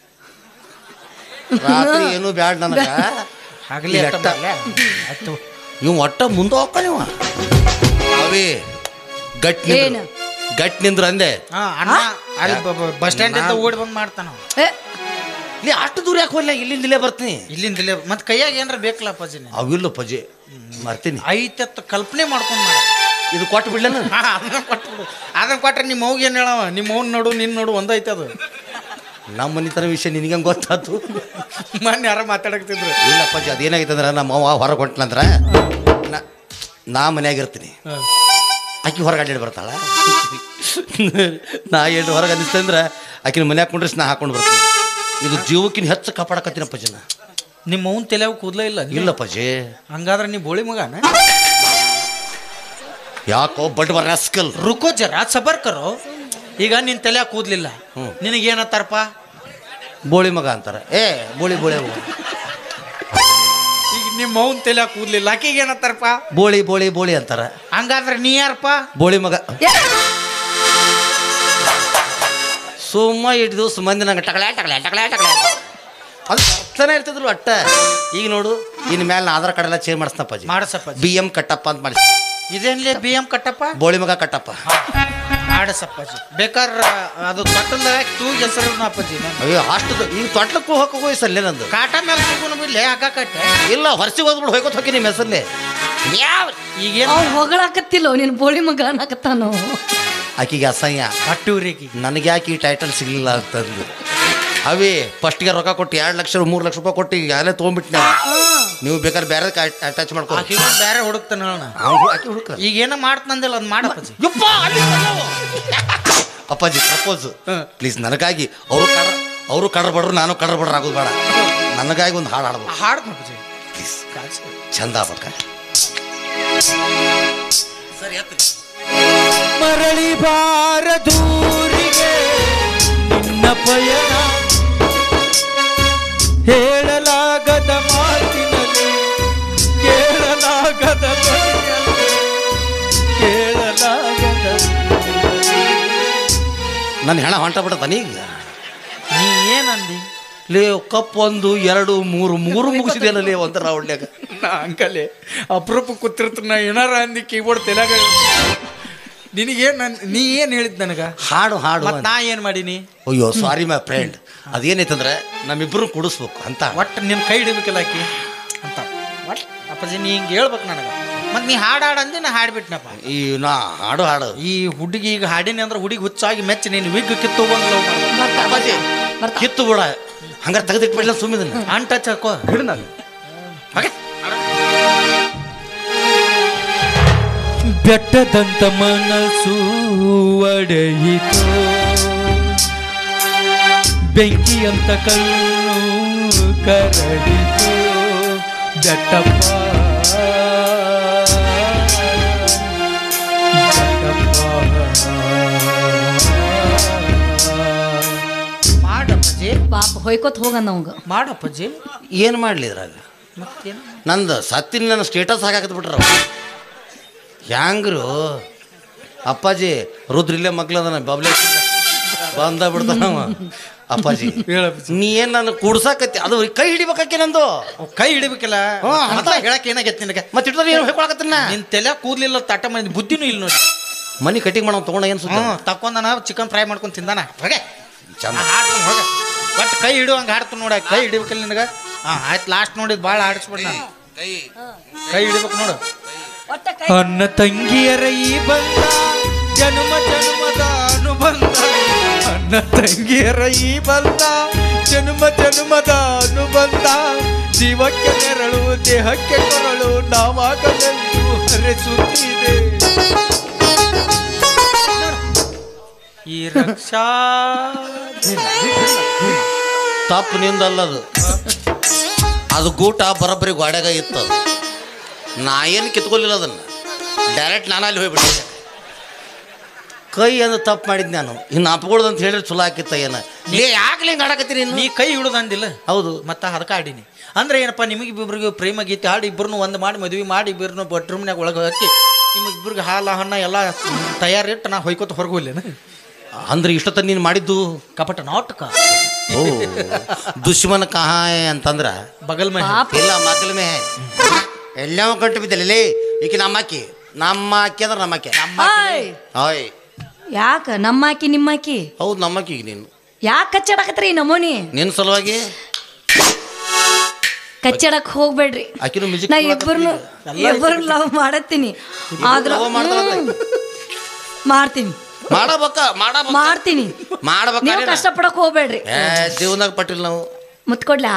ರಾತ್ರಿ ಏನು ಬ್ಯಾಡ ನನಗೆ ಆಗಲಿ ಆಯ್ತು ಇವ್ ಒಟ್ಟ ಮುಂದೆ ಹೋಗ್ಕ ನೀವು ಅವೇ ಗಟ್ ಏನು? ಗಟ್ ನಿಂದ್ರ ಅಂದೆ ಹಾ ಅಣ್ಣ ಅಲ್ಲಿ ಬಸ್ ಸ್ಟ್ಯಾಂಡ್ ಇಂದ ಓಡಿ ಬಂದ್ ಮಾಡ್ತಾನ ಏ, ಇಲ್ಲಿ ಅಷ್ಟು ದೂರ ಯಾಕೆ ಹೋಗ್ಲ ಇಲ್ಲಿಂದ ಇಲ್ಲೇ ಬರ್ತೀನಿ ಇಲ್ಲಿಂದ ಇಲ್ಲೇ ಮತ್ ಕೈಯಾಗ ಏನ್ರ ಬೇಕಲ್ಲ ಅಪ್ಪಾಜಿ ಅವಿಲ್ಲ ಪಜೆ ಮರ್ತೀನಿ ಐತತ್ ಕಲ್ಪನೆ ಮಾಡ್ಕೊಂಡ್ ಮಾಡ ಇದು ಕೊಟ್ಟು ಬಿಡ್ಲೇನು ಅದನ್ನ ಕೊಟ್ಬಿಡು ಅದನ್ನ ಕೊಟ್ರೆ ನಿಮ್ಮ ಮೌಗೆ ಏನ್ ಹೇಳವ ನಿಮ್ಮ ಮೌನ್ ನೋಡು ನಿನ್ ನೋಡು ಒಂದೈತೆ ಅದು ನಮ್ಮ ಮನಿತನ ವಿಷಯ ನಿನಗೆ ಗೊತ್ತಾತು ಮೊನ್ನೆ ಯಾರ ಮಾತಾಡಕ್ತಿದ್ರು ಇಲ್ಲ ಪಜೆ ಅದೇನಾಗೈತೆ ಅಂದ್ರೆ ನಮ್ಮ ಅವ್ವ ಹೊರಗೆ ಹೊಂಟ್ಲಂದ್ರ ನಾ ನಾ ಮನ್ಯಾಗಿರ್ತೀನಿ ಆಕಿ ಹೊರಗೆ ಅಡ್ಡಾಡಿ ಬರ್ತಾಳ ನಾ ಏನು ಹೊರಗೆ ಅನ್ನಿಸ್ತೆ ಅಂದ್ರೆ ಆಕಿನ ಮನ್ಯಾಗ ಕುಂಡ್ರೆ ನಾ ಹಾಕೊಂಡು ಬರ್ತೀನಿ ಇದು ಜೀವಕ್ಕಿನ ಹೆಚ್ಚು ಕಾಪಾಡಕತ್ತೀನಿ ಪಜನ ನಿಮ್ಮ ಮೌನ್ ತಲೆಯಾಗ ಕೂದ್ಲ ಇಲ್ಲ ಇಲ್ಲ ಪಜೆ ಹಂಗಾದ್ರೆ ನೀ ಬೋಳಿ ಮಗನ ಯಾಕೋ ಬಡ್ ಬರ್ ರಾಸ್ಕಲ್ ರುಕೋ ಜರ ಸಬರ್ ಕರೋ ಈಗ ನಿನ್ ತಲೆಯಾಗ ಕೂದ್ಲಿಲ್ಲ ನಿನಗೇನತ್ತಾರಪ್ಪ ಬೋಳಿ ಮಗ ಅಂತಾರ ಏ ಬೋಳಿ ಬೋಳಿ ಮಗ. ಈಗ ನಿಮ್ಮ ಮೌನ್ ತಲೆಯಾಗ ಕೂದ್ಲಿಲ್ಲ ಆಕಿಗೆ ಏನತ್ತಾರಪ್ಪ ಬೋಳಿ ಬೋಳಿ ಬೋಳಿ ಅಂತಾರ ಹಂಗಾದ್ರೆ ನೀ ಯಾರಪ್ಪ ಬೋಳಿ ಮಗ ಏ, ಸುಮ್ಮ ಇಟ್ಟು ದಿವಸ ಮಂದಿ ನಂಗೆ ಟಕಳೆ ಟಕಳೆ ಟಕಳೆ ಟಕಳೆ ಅದು ಅರ್ಥನೇ ಇರ್ತಿದ್ರು ಅಟ್ಟ ಈಗ ನೋಡು ಇನ್ ಮೇಲೆ ನಾ ಆಧಾರ್ ಕಾರ್ಡ್ ಎಲ್ಲ ಚೇಂಜ್ ಮಾಡಿಸ್ತಪ್ಪ ಮಾಡಸಪ್ಪ ಬಿ ಎಂ ಕಟ್ಟಪ್ಪ ಅಂತ ಮಾಡಿಸ್ ಇದೇನ್ಲೇ ಬಿ ಎಂ ಕಟ್ಟಪ್ಪ ಬೋಳಿ ಮಗ ಕಟ್ಟಪ್ಪ ಆಡಸಪ್ಪಾಜಿ ಬೇಕಾದ್ರ ಅದು ತೊಟ್ಟಲ್ದ ತೂ ಹೆಸರು ಅಪ್ಪಾಜಿ ಅಯ್ಯೋ ಅಷ್ಟು ಈಗ ತೊಟ್ಲಕ್ಕೂ ಹೋಗಕ್ಕೆ ಹೋಯ್ಸಲ್ಲೇ ನಂದು ಕಾಟ ಮೇಲೆ ತಗೊಂಡು ಬಿಡ್ಲೆ ಹಗ್ಗ ಕಟ್ಟೆ ಇಲ್ಲ ಹೊರಸಿಗೆ ಹೋಗ್ಬಿಟ್ಟು ಹೋಯ್ಕೊತ ಹೋಗಿ ನಿಮ್ಮ ಹೆಸರ್ಲೆ ಯಾವ ಈಗೇನು ಅವ್ ಹೊಗಳಾಕತ್ತಿಲ್ಲೋ ನೀನ್ ಬೋಳಿ ಮಗ ಅನ್ನಕತ್ತಾನೋ. ಆಕಿಗೆ ಅಸಹ್ಯ ಹಟ್ಟೂರಿಗೆ ನನಗೆ ಯಾಕೆ ಈ ಟೈಟಲ್ ಸಿಗ್ಲಿಲ್ಲ ಅಂತಂದು ಅವೇ ಫಸ್ಟ್ಗೆ ರೊಕ್ಕ ಕೊಟ್ಟು ಎರಡು ಲಕ್ಷ ಮೂರು ಲಕ್ಷ ರೂಪಾಯಿ ಕೊಟ್ಟು ಈಗ ಅಲ್ಲೇ ತೊಗೊಂಡ್ಬಿಟ್ಟು ನೀವು ಬೇಕಾದ್ರೆ ಬೇರೆ ಅಟ್ಯಾಚ್ ಮಾಡ್ಕೊ ಆಕಿಗೆ ಬೇರೆ ಹುಡುಕ್ತಾನ ಆಕಿ ಹುಡುಕ ಈಗ ಏನೋ ಮಾಡ್ತಂದಿಲ್ಲ ಅದ್ ಮಾಡಪ್ಪಾಜಿ ಅಪ್ಪಾಜಿ ಪ್ರಪೋಸ್ ಪ್ಲೀಸ್ ನನಗಾಗಿ ಅವರು ಕಡ್ರ ಅವರು ಕಡ್ರ ಬಡ್ರು ನಾನು ಕಡ್ರ ಬಡ್ರ ಆಗೋದು ಬೇಡ ನನಗಾಗಿ ಒಂದು ಹಾಡು ಹಾಡ್ಬೋದು ಹಾಡ್ ಅಪ್ಪಾಜಿ ಪ್ಲೀಸ್ ಚಂದ ಆಗ್ಬೇಕ ಸರಿ ಮರಳಿ ಬಾರದೂರಿಗೆ ನಿನ್ನ ಪಯಣ ಹೇಳಲಾಗದ ಮಾತಿನಲ್ಲಿ ಕೇಳಲಾಗದ ಧ್ವನಿಯಲ್ಲಿ, ಕೇಳಲಾಗದ ನನ್ನ ಹೆಣ ಹೊಂಟ ಬಿಡತಾನ ಈಗ ನೀ ಏನಂದಿ ಲೇ ಕಪ್ ಒಂದು ಎರಡು ಮೂರು ಮೂರು ಮುಗಿಸಿದೆಯಲ್ಲ ಲೇ ಒಂಥರ ರೌಂಡ್ನ್ಯಾಗ ನಾ ಅಂಕಲೆ ಅಪರೂಪ ಕೂತಿರ್ತ ನಾ ಏನಾರ ಅಂದಿ ಕೀಬೋರ್ಡ್ ತೆಲಾಗ ನಿನಗೇನ್ ನೀ ಏನ್ ಹೇಳಿದ್ ನನಗ ಹಾಡು ಹಾಡು ಮತ್ ನಾ ಏನ್ ಮಾಡೀನಿ ಅಯ್ಯೋ ಸಾರಿ ಮೈ ಫ್ರೆಂಡ್ ಅದೇನೈತಂದ್ರೆ ನಮ್ಮಿಬ್ಬರು ಕುಡಿಸ್ಬೇಕು ಅಂತ ಒಟ್ಟು ನಿನ್ ಕೈ ಹಿಡಿಬೇಕಲ್ಲ ಆಕಿ ಅಂತ ಒಟ್ ಅಪ್ಪಾಜಿ ನೀ ಹಿಂಗೆ ಹೇಳ್ಬೇಕು ನನಗ ಮತ್ ನೀ ಹಾಡು ಹಾಡು ಅಂದಿ ನಾ ಹಾಡ್ಬಿಟ್ನಪ್ಪ ಈ ನಾ ಹಾಡು ಹಾಡು ಈ ಹುಡುಗಿ ಈಗ ಹಾಡಿನಿ ಅಂದ್ರೆ ಹುಡುಗಿ ಹುಚ್ಚಾಗಿ ಮೆಚ್ಚಿ ನೀನು ವಿಗ್ ಕಿತ್ತು ಬಂದು ಬರ್ತಾ ಅಪ್ಪಾಜಿ ಬರ್ತಾ ಕಿತ್ತು ಬಿಡ ಹಂಗಾರೆ ತೆಗೆದಿಟ್ಬಿಡ್ಲ ಸುಮ್ಮಿದನ್ನ ಅಂಟಚ್ ಹಾಕೋ ಹಿಡು ನಾನು ಹಾಗೆ ಬೆಟ್ಟದಂತ ಮನಸ್ಸು ಒಡೆಯಿತು ಬೆಂಕಿಯಂತ ಕಣ್ಣು ಕರಡಿತು ಬೆಟ್ಟಪ್ಪ ಮಾಡಪ್ಪಜಿ ಪಾಪ ಹೊಯ್ಕೋತ್ ಹೋಗಣ್ಣ ಅವಂಗ. ಮಾಡಪ್ಪಜಿ ಏನು ಮಾಡಲಿ ಇದ್ರಾಗ ಮತ್ತೇನು ನಂದು ಸತ್ತಿನ ನನ್ನ ಸ್ಟೇಟಸ್ ಹಾಕಾಕತ್ ಬಿಟ್ರ ಹ್ಯಾಂಗ್ರು ಅಪ್ಪಾಜಿ ರುದ್ರಿಲ್ಲೇ ಮಗ್ಲದನ ಬಬ್ಲೆ ಬಂದ ಬಿಡ್ತಾನವ ಅಪ್ಪಾಜಿ ನೀ ಏನ್ ನಾನು ಕೂಡ್ಸಾಕತ್ತಿ ಅದು ಕೈ ಹಿಡಿಬೇಕಾಕೆ ನಂದು ಕೈ ಹಿಡಿಬೇಕಲ್ಲ ಅಂತ ಹೇಳಕ್ ಏನಾಗೈತಿ ನಿನಗೆ ಮತ್ತೆ ಇಟ್ಟರೆ ಏನು ಹೇಳ್ಕೊಳಕತ್ತನ ನಿನ್ ತಲೆ ಕೂದ್ಲಿಲ್ಲ ತಟ್ಟ ಮಂದಿ ಬುದ್ಧಿನೂ ಇಲ್ಲ ನೋಡಿ ಮನಿ ಕಟಿಂಗ್ ಮಾಡೋ ತಗೊಂಡ ಏನು ಸುತ್ತ ಹ್ಞೂ ತಕೊಂಡನ ಚಿಕನ್ ಫ್ರೈ ಮಾಡ್ಕೊಂಡು ತಿಂದಾನ ಹೋಗೆ ಚಂದ ಹಾಡ್ತಾನೆ ಹೋಗ ಒಟ್ಟು ಕೈ ಹಿಡುವಂಗೆ ಹಾಡ್ತಾನೆ ನೋಡ ಕೈ ಹಿಡಿಬೇಕಲ್ಲ ನಿನಗೆ ಹಾಂ ಆಯ್ತು ಲಾಸ್ಟ್ ನೋಡಿದ್ ಭಾಳ ಆಡಿಸ್ಬಿಡ್ ನಾನು ಕೈ ಹಿಡಿಬೇಕು ನೋಡು ಅನ್ನ ತಂಗಿಯರ ಈ ಬಂದ ಜನ್ಮ ಜನ್ಮದ ಅನುಬಂಧ ಅನ್ನ ತಂಗಿಯರ ಈ ಬಂದ ಜನ್ಮ ಜನ್ಮದ ಅನುಬಂಧ ಜೀವಕ್ಕೆ ನೆರಳು ದೇಹಕ್ಕೆ ಕೊರಳು ನಾವಾಗಲೆಂದು ಹರಿಸುತ್ತಿದೆ ಈ ರಕ್ಷಾ ತಪ್ಪು ನಿಂದಲ್ಲದು ಅದು ಗೂಟ ಬರೋಬ್ಬರಿ ಗೋಡೆಗ ಇತ್ತು ನಾ ಏನು ಕಿತ್ಕೊಲಿಲ್ಲ ಅದನ್ನು ಡೈರೆಕ್ಟ್ ನಾನು ಅಲ್ಲಿ ಹೋಗ್ಬಿಟ್ಟಿದ್ದೆ ಕೈ ಅಂದ್ರೆ ತಪ್ಪು ಮಾಡಿದ್ ನಾನು ಇನ್ನು ಅಪ್ಕೊಳ್ದು ಅಂತ ಹೇಳಿದ್ರೆ ಚಲೋ ಆಕಿತ್ತ ಏನ ನೀ ಯಾಕೆ ಹಿಂಗೆ ಆಡಕತ್ತೀನಿ ನೀ ಕೈ ಹಿಡುದಂದಿಲ್ಲ ಹೌದು ಮತ್ತ ಅದಕ್ಕೆ ಆಡಿನಿ ಅಂದ್ರೆ ಏನಪ್ಪ ನಿಮಗೆ ಇಬ್ಬರಿಗೆ ಪ್ರೇಮ ಗೀತೆ ಹಾಡಿ ಇಬ್ಬರನ್ನು ಒಂದು ಮಾಡಿ ಮದುವೆ ಮಾಡಿ ಇಬ್ಬರನ್ನು ಬಟ್ರೂಮ್ನಾಗ ಒಳಗೆ ಹಾಕಿ ನಿಮಗಿಬ್ಬರಿಗೆ ಹಾಲು ಹಣ್ಣ ಎಲ್ಲ ತಯಾರಿಟ್ಟು ನಾ ಹೊಯ್ಕೋತ ಹೊರಗೆ ಹೋಗ್ಲೇನ ಅಂದ್ರೆ ಇಷ್ಟೊತ್ತ ನೀನು ಮಾಡಿದ್ದು ಕಪಟ ನಾಟಕ ಓ ದುಶ್ಮನ ಕಹಾಯ ಅಂತಂದ್ರ ಬಗಲ್ ಮೇ ಇಲ್ಲ ಮಗಲ್ ಮೇ ಎಲ್ಲವ ಗಂಟು ಬಿದ್ದಲ್ಲಿ ಈಕಿ ನಮ್ಮಕ್ಕಿ ನಮ್ಮ ಅಕ್ಕಿ ಅಂದ್ರೆ ನಮ್ಮಕ್ಕಿ ಓಯ್ ಯಾಕ ನಮ್ಮಾಕಿ ನಿಮ್ಮಾಕಿ ಹೌದು ನಮ್ಮಕ್ಕಿ ಈಗ ನೀನು ಯಾಕೆ ಕಚ್ಚಾಡಕತ್ರಿ ನಮೋನಿ ನಿನ್ನ ಸಲುವಾಗಿ ಕಚ್ಚಾಡಕ್ ಹೋಗ್ಬೇಡ್ರಿ ಆಕಿನೂ ಮ್ಯೂಸಿಕ್ ನಾ ಇಬ್ಬರನ್ನು ಇಬ್ಬರು ಲವ್ ಮಾಡತ್ತೀನಿ ಆದ್ರ ಮಾಡ್ತೀನಿ ಮಾಡಬೇಕ ಮಾಡಬೇಕ ಮಾಡ್ತೀನಿ ಮಾಡ್ಬೇಕ ನೀವು ಕಷ್ಟಪಡಕ್ ಹೋಗ್ಬೇಡ್ರಿ ಏ ಜೀವನದಾಗ ಪಟ್ಟಿಲ್ಲ ನಾವು ಮುತ್ಕೊಡ್ಲಾ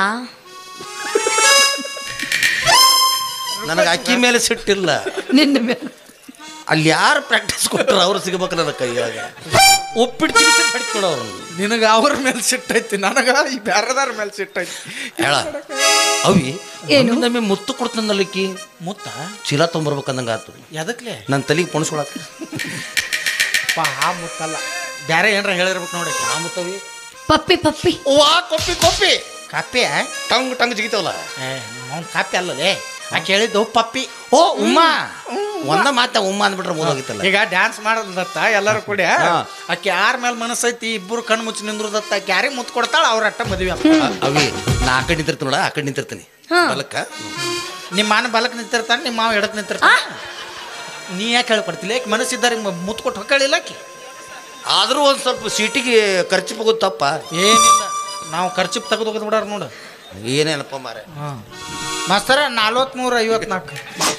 ನನಗೆ ಅಕ್ಕಿ ಮೇಲೆ ಸಿಟ್ಟಿಲ್ಲ ನಿನ್ನ ಮೇಲೆ ಅಲ್ಲಿ ಯಾರು ಪ್ರಾಕ್ಟೀಸ್ ಕೊಟ್ಟರು ಅವ್ರು ಸಿಗಬೇಕು ನನ್ನ ಕೈಯಾಗ ಒಪ್ಪಿಟ್ಟು ಹೊಡಿಕೊಡ ಅವ್ರು ನಿನಗೆ ಅವ್ರ ಮೇಲೆ ಸಿಟ್ಟೈತಿ ನನಗ ಈ ಬೇರೆದಾರ ಮೇಲೆ ಸಿಟ್ಟೈತಿ ಹೇಳ ಅವಿ ಏನು ನಮಗೆ ಮುತ್ತು ಕೊಡ್ತಂದಲ್ಲಿಕ್ಕಿ ಮುತ್ತ ಚೀಲ ತೊಗೊಂಬರ್ಬೇಕಂದಂಗ ಆತು ಎದಕ್ಲೆ ನನ್ನ ತಲೆಗೆ ಪೊಣಸ್ಕೊಳಕ ಪಾ ಆ ಮುತ್ತಲ್ಲ ಬೇರೆ ಏನಾರ ಹೇಳಿರ್ಬೇಕು ನೋಡಿ ಆ ಮುತ್ತವಿ ಪಪ್ಪಿ ಪಪ್ಪಿ ವಾ ಕೊಪ್ಪಿ ಕೊಪ್ಪಿ ಕಾಪಿ ಟಂಗ್ ಟಂಗ್ ಜಿಗಿತಾವಲ್ಲ ಏ ಅವ್ನು ಕಾಪಿ ಅಲ್ಲಲೇ ಆ ಕೇಳಿದ್ದು ಪಪ್ಪಿ ಓ ಉಮ್ಮ ಒಂದ ಮಾತ ಉಮ್ಮ ಅಂದ್ಬಿಟ್ರೆ ಮುಗಿತಲ್ಲ ಈಗ ಡ್ಯಾನ್ಸ್ ಮಾಡೋದತ್ತ ಎಲ್ಲರೂ ಕೂಡ ಆಕೆ ಯಾರ ಮೇಲೆ ಮನಸ್ಸೈತಿ ಇಬ್ಬರು ಕಣ್ಣು ಮುಚ್ಚಿ ನಿಂದ್ರದತ್ತ ಆಕೆ ಯಾರಿಗೆ ಮುತ್ತು ಕೊಡ್ತಾಳ ಅವ್ರ ಅಟ್ಟ ಮದುವೆ ಅವಿ ನಾ ಆ ಕಡೆ ನಿಂತಿರ್ತೀನಿ ನೋಡ ಆ ಕಡೆ ನಿಂತಿರ್ತೀನಿ ಬಲಕ್ಕ ನಿಮ್ಮ ಮಾನ ಬಲಕ್ ನಿಂತಿರ್ತಾನೆ ನಿಮ್ಮ ಮಾವ ಎಡಕ್ ನಿಂತಿರ್ತಾನೆ ನೀ ಯಾಕೆ ಹೇಳ್ಕೊಡ್ತಿಲ್ಲ ಯಾಕೆ ಮನಸ್ಸಿದ್ದಾರೆ ಮುತ್ತು ಕೊಟ್ಟು ಹೊಕ್ಕಳಿಲ್ಲ ಆಕೆ ಆದರೂ ಒಂದು ಸ್ವಲ್ಪ ಸೀಟಿಗೆ ಖರ್ಚು ಹೋಗುತ್ತಪ್ಪ ಏನಿಲ್ಲ ನಾವು ಖರ್ಚಿಪ್ ತೆಗೆದು ಹೋಗೋದು ಬಿಡಾರ ನೋಡು ಏನೇನಪ್ಪ ಮಾರೆ ಹಾಂ ಮಾಸ್ತರ ನಲ್ವತ್ಮೂರು ಐವತ್ನಾಲ್ಕು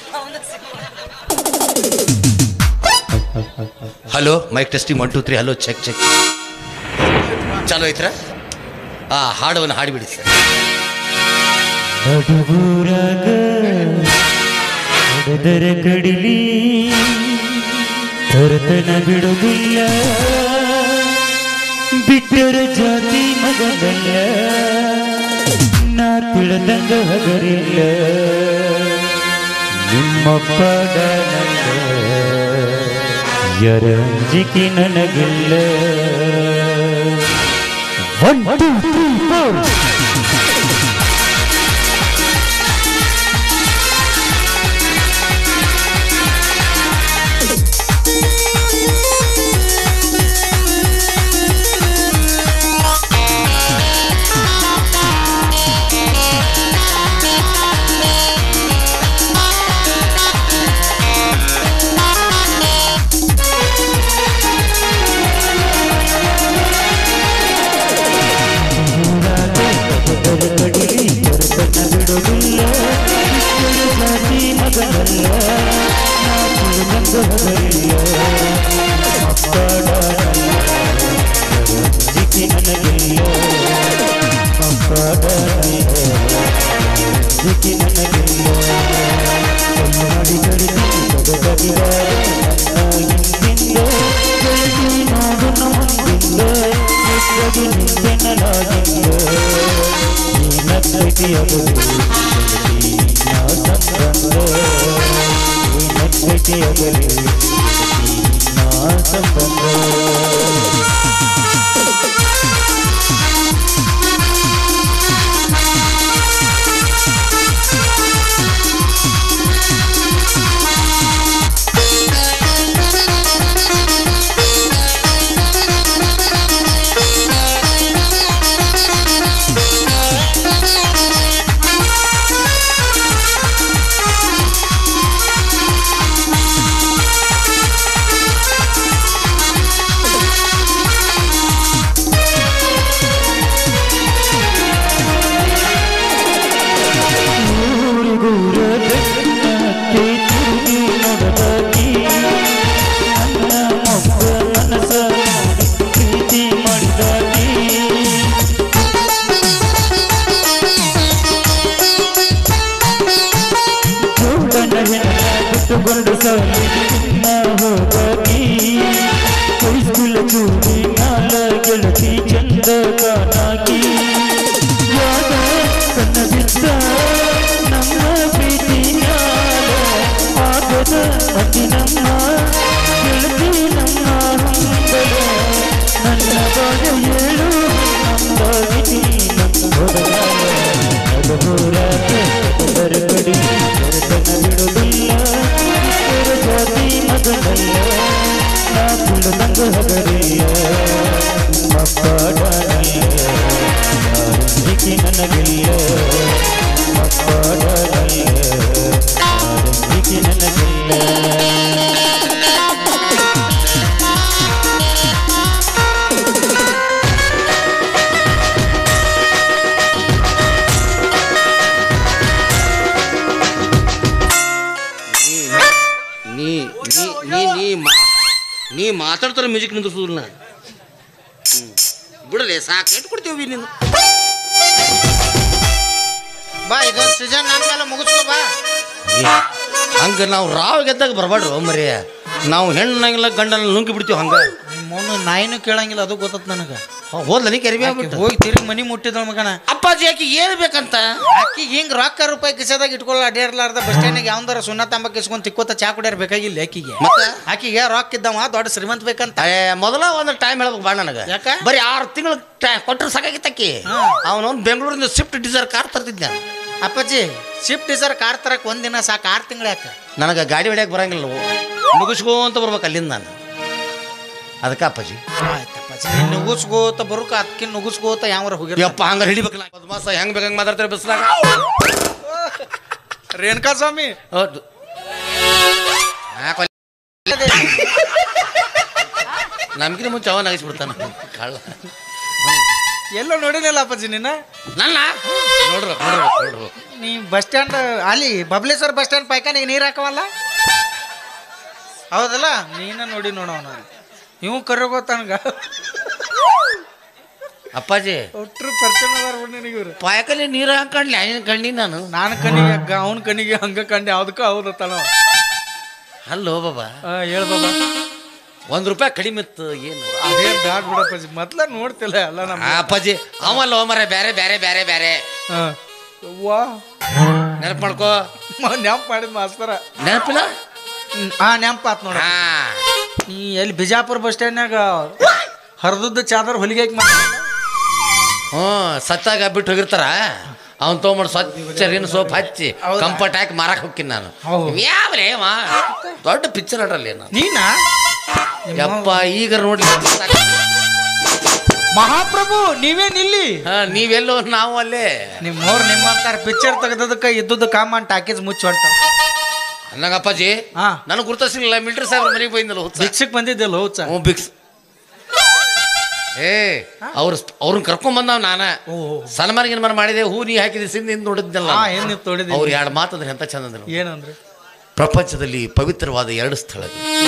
hello mic testing one two three hello check check ಚಾಲು ಐತ್ರ ಆ ಹಾಡವನ್ನು ಹಾಡಿಬಿಡಿ ಸರ್ ಹೊಡೆದರ ಕಡಿಲಿ ಹೊರತನ ಬಿಡುವುದಿಲ್ಲ ಬಿಟ್ಟರ ಜಾತಿ ಮಗನಲ್ಲ ನಾ ತಿಳಿದಂಗ ಹಗರಿಲ್ಲ ನಿಮ್ಮಪ್ಪ ಯರಂಜಿಕೆ ನನಗಿಲ್ಲ ಒನ್ ಟೂ ತ್ರೀ ಫೋರ್ ನನಗಿಲ್ಲ ನೀ ನೀ ನೀ ಮಾ ನೀ ಮಾತಾಡ್ತಾರ ಮ್ಯೂಸಿಕ್ ನಿಂದ್ರಿಸೋದಿಲ್ಲ ನಾ ಹ್ಞೂ ಬಿಡಲೆ ಸಾಕು ಎಟ್ಟು ಕೊಡ್ತೀವಿ ನೀನು ಬಾ ಇದೊಂದು ಸೀಸನ್ ನನ್ನ ಮೇಲೆ ಮುಗಿಸ್ಕೋ ಬಾ ಹಂಗೆ ನಾವು ರಾವ್ ಗೆದ್ದಾಗ ಬರಬಾಡ್ರು ಮರಿ ನಾವು ಹೆಣ್ಣಾಗಿಲ್ಲ ಗಂಡನ ನುಂಗಿ ಬಿಡ್ತೀವಿ ಹಂಗೆ ಮೊನ್ನೆ ನಾಯಿನೂ ಕೇಳಂಗಿಲ್ಲ ಅದು ಗೊತ್ತತ್ ನನಗೆ ಹೋದ್ಲ ನೀ ಕೆರಿಬಿ ಆಗ್ಬಿಟ್ಟು ಹೋಗಿ ತಿರುಗಿ ಮನಿ ಮುಟ್ಟಿದ ಮಗನ ಅಪ್ಪಾಜಿ ಆಕಿ ಏನು ಬೇಕಂತ ಆಕಿ ಹಿಂಗ್ ರೊಕ್ಕ ರೂಪಾಯಿ ಕಿಸದಾಗ ಇಟ್ಕೊಳ್ಳ ಅಡ್ಡಾಡ್ಲಾರ್ದ ಬಸ್ ಸ್ಟ್ಯಾಂಡಿಗೆ ಯಾವಂದಾರ ಸುಣ್ಣ ತಾಂಬ ಕಿಸ್ಕೊಂಡ್ ತಿಕ್ಕೋತ ಚಾ ಕುಡಿಯಾರ ಬೇಕಾಗಿಲ್ಲ ಆಕಿಗೆ ಮತ್ತೆ ಆಕಿಗೆ ರೊಕ್ಕ ಇದ್ದವ ದೊಡ್ಡ ಶ್ರೀಮಂತ ಬೇಕಂತ ಮೊದಲ ಒಂದು ಟೈಮ್ ಹೇಳ್ಬೇಕು ಬಾ ನನಗೆ ಯಾಕ ಬರೀ ಆರು ತಿಂಗಳು ಕೊಟ್ಟರೆ ಸಾಕಾಗಿತ್ತಕ್ಕಿ ಅವನೊಂದು ಬೆಂಗಳೂರಿಂದ ಸ್ವಿಫ್ಟ್ ಡಿಸೈರ್ ಕಾರ್ ತರ್ತಿದ್ದ ಅಪ್ಪಾಜಿ ಶಿಫ್ಟ್ ಡಿಸೈರ್ ಕಾರ್ ತರಕ್ ಒಂದಿನ ಸಾಕು ಆರು ತಿಂಗಳು ಯಾಕೆ ನನಗೆ ಗಾಡಿ ಹೊಡ್ಯಕ್ಕೆ ಬರಂಗಿಲ್ಲ ಮುಗಿಸ್ಕೋ ಅಂತ ಬರ್ಬೇಕು ಅಲ್ಲಿಂದ ನಾನು ಅದಕ್ಕೆ ಅಪ್ಪಾಜಿ ಆಯ್ತಪ್ಪಾಜಿ ನೀನು ನುಗ್ಗಿಸ್ಕೋತ ಬರೋಕ ಅದಕ್ಕೆ ನುಗ್ಗಿಸ್ಕೋತ ಯಾವಾರ ಹೋಗಿ ಯಪ್ಪ ಹಂಗಾರೆ ಹಿಡಿಬೇಕಲ್ಲ ಬದ್ಮಾಸ ಹೆಂಗೆ ಬೇಕಂಗೆ ಮಾತಾಡ್ತಾರೆ ಬಸ್ಲಾಗ ರೇಣುಕಾ ಸ್ವಾಮಿ ಹೌದು ನಮ್ಗಿನ ಮುಂಚೆ ಅವನ್ ಆಗಿಸ್ಬಿಡ್ತಾನ ಕಳ್ಳ ಎಲ್ಲೋ ನೋಡಿನಿಲ್ಲ ಅಪ್ಪಾಜಿ ನಿನ್ನ ನನ್ನ ನೋಡ್ರ ನೋಡ್ರ ನೋಡ್ರು ನೀ ಬಸ್ ಸ್ಟ್ಯಾಂಡ್ ಅಲ್ಲಿ ಬಬ್ಲೇಶ್ವರ ಬಸ್ ಸ್ಟ್ಯಾಂಡ್ ಪೈಕಾನಿಗೆ ನೀರು ಹಾಕವಲ್ಲ ಹೌದಲ್ಲ ನೀನ ನೋಡಿ ನೋಡವನ ಇವ್ ಕರ್ಗೋತಾನಗ ಅಪ್ಪಾಜಿ ಒಟ್ರು ಪರಿಚಯ ನಿನಗಿವ್ರು ಪಾಯಕಲ್ಲಿ ನೀರು ಹಾಕೊಂಡ್ಲಿ ಏನು ಕಣ್ಣಿ ನಾನು ನಾನು ಕಣ್ಣಿಗೆ ಹಗ್ಗ ಅವನ ಕಣ್ಣಿಗೆ ಹಂಗ ಕಂಡೆ ಯಾವ್ದಕ್ಕ ಹೌದತ್ತಾನ ಅಲ್ಲೋ ಬಾಬಾ ಹೇಳ್ ಬಾಬಾ ಒಂದ್ ರೂಪಾಯಿ ಕಡಿಮೆ ಇತ್ತು ಏನು ಅದೇ ಬ್ಯಾಡ್ ಬಿಡಪ್ಪಾಜಿ ಮೊದ್ಲ ನೋಡ್ತಿಲ್ಲ ಎಲ್ಲ ನಮ್ಮ ಅಪ್ಪಾಜಿ ಅವಲ್ಲ ಮರ ಬೇರೆ ಬೇರೆ ಬೇರೆ ಬೇರೆ ವಾ ನೆನಪು ಮಾಡ್ಕೋ ನೆಂಪ್ ಮಾಡಿದ್ ಮಾಸ್ತರ ನೆನಪಿಲ್ಲ ಹಾ ನೆಂಪ್ ಆತ್ ನೋಡ ನೀ ಎಲ್ಲಿ ಬಿಜಾಪುರ ಬಸ್ ಸ್ಟ್ಯಾಂಡ್ನಾಗ ಹರಿದದ್ದ ಚಾದರ್ ಹೊಲಿಗೆ ಹ್ಞೂ ಸತ್ತಾಗ ಬಿಟ್ಟು ಹೋಗಿರ್ತಾರ ಅವ್ನು ತೊಗೊಂಡು ಸ್ವಚ್ಛ ರಿನ್ ಸೋಪ್ ಹಚ್ಚಿ ಕಂಫರ್ಟ್ ಹಾಕಿ ಮಾರಕ್ಕೆ ಹೋಗ್ತೀನಿ ನಾನು ಯಾವ್ರೇ ದೊಡ್ಡ ಪಿಕ್ಚರ್ ಆಡ್ರಲ್ಲಿ ನಾನು ನೀನಾ ಯಪ್ಪ ಈಗ ನೋಡ್ಲಿ ಮಹಾಪ್ರಭು ನೀವೇನ್ ಇಲ್ಲಿ ಹಾ ನೀವೆಲ್ಲೋ ನಾವು ಅಲ್ಲೇ ನಿಮ್ಮವ್ರು ನಿಮ್ಮಂತಾರ ಪಿಕ್ಚರ್ ತೆಗೆದಕ್ಕ ಇದ್ದದ್ದು ಕಾಮನ್ ಟಾಕೀಸ್ ಮುಚ್ಚಿ ಹೊಂಟ ಅನ್ನಂಗ ಅಪ್ಪಾಜಿ ಹಾ ನನಗೆ ಗುರ್ತಿಸಿಲ್ಲ ಮಿಲ್ಟ್ರಿ ಸಾಹೇಬ್ರ ಮನೆಗೆ ಬಂದಿಲ್ಲ ಭಿಕ್ಷಕ್ ಬಂದಿದ್ದಿಲ್ಲ ಹುಚ್ಚ ಹ್ಞೂ ಬಿಕ್ಸ್ ಏ ಅವ್ರ ಅವ್ರನ್ನ ಕರ್ಕೊಂಡ್ ಬಂದಾವ್ ನಾನ ಸನ್ಮಾನ ಗಿನ್ಮಾನ ಮಾಡಿದೆ ಹೂ ನೀ ಹಾಕಿದ ಸಿಂದ ನೋಡಿದ್ನಲ್ಲ ಅವ್ರು ಎರಡು ಮಾತಂದ್ರೆ ಎಂತ ಚಂದ ಅಂದ್ರು ಏನಂದ್ರೆ ಪ್ರಪಂಚದಲ್ಲಿ ಪವಿತ್ರವಾದ ಎರಡು ಸ್ಥಳ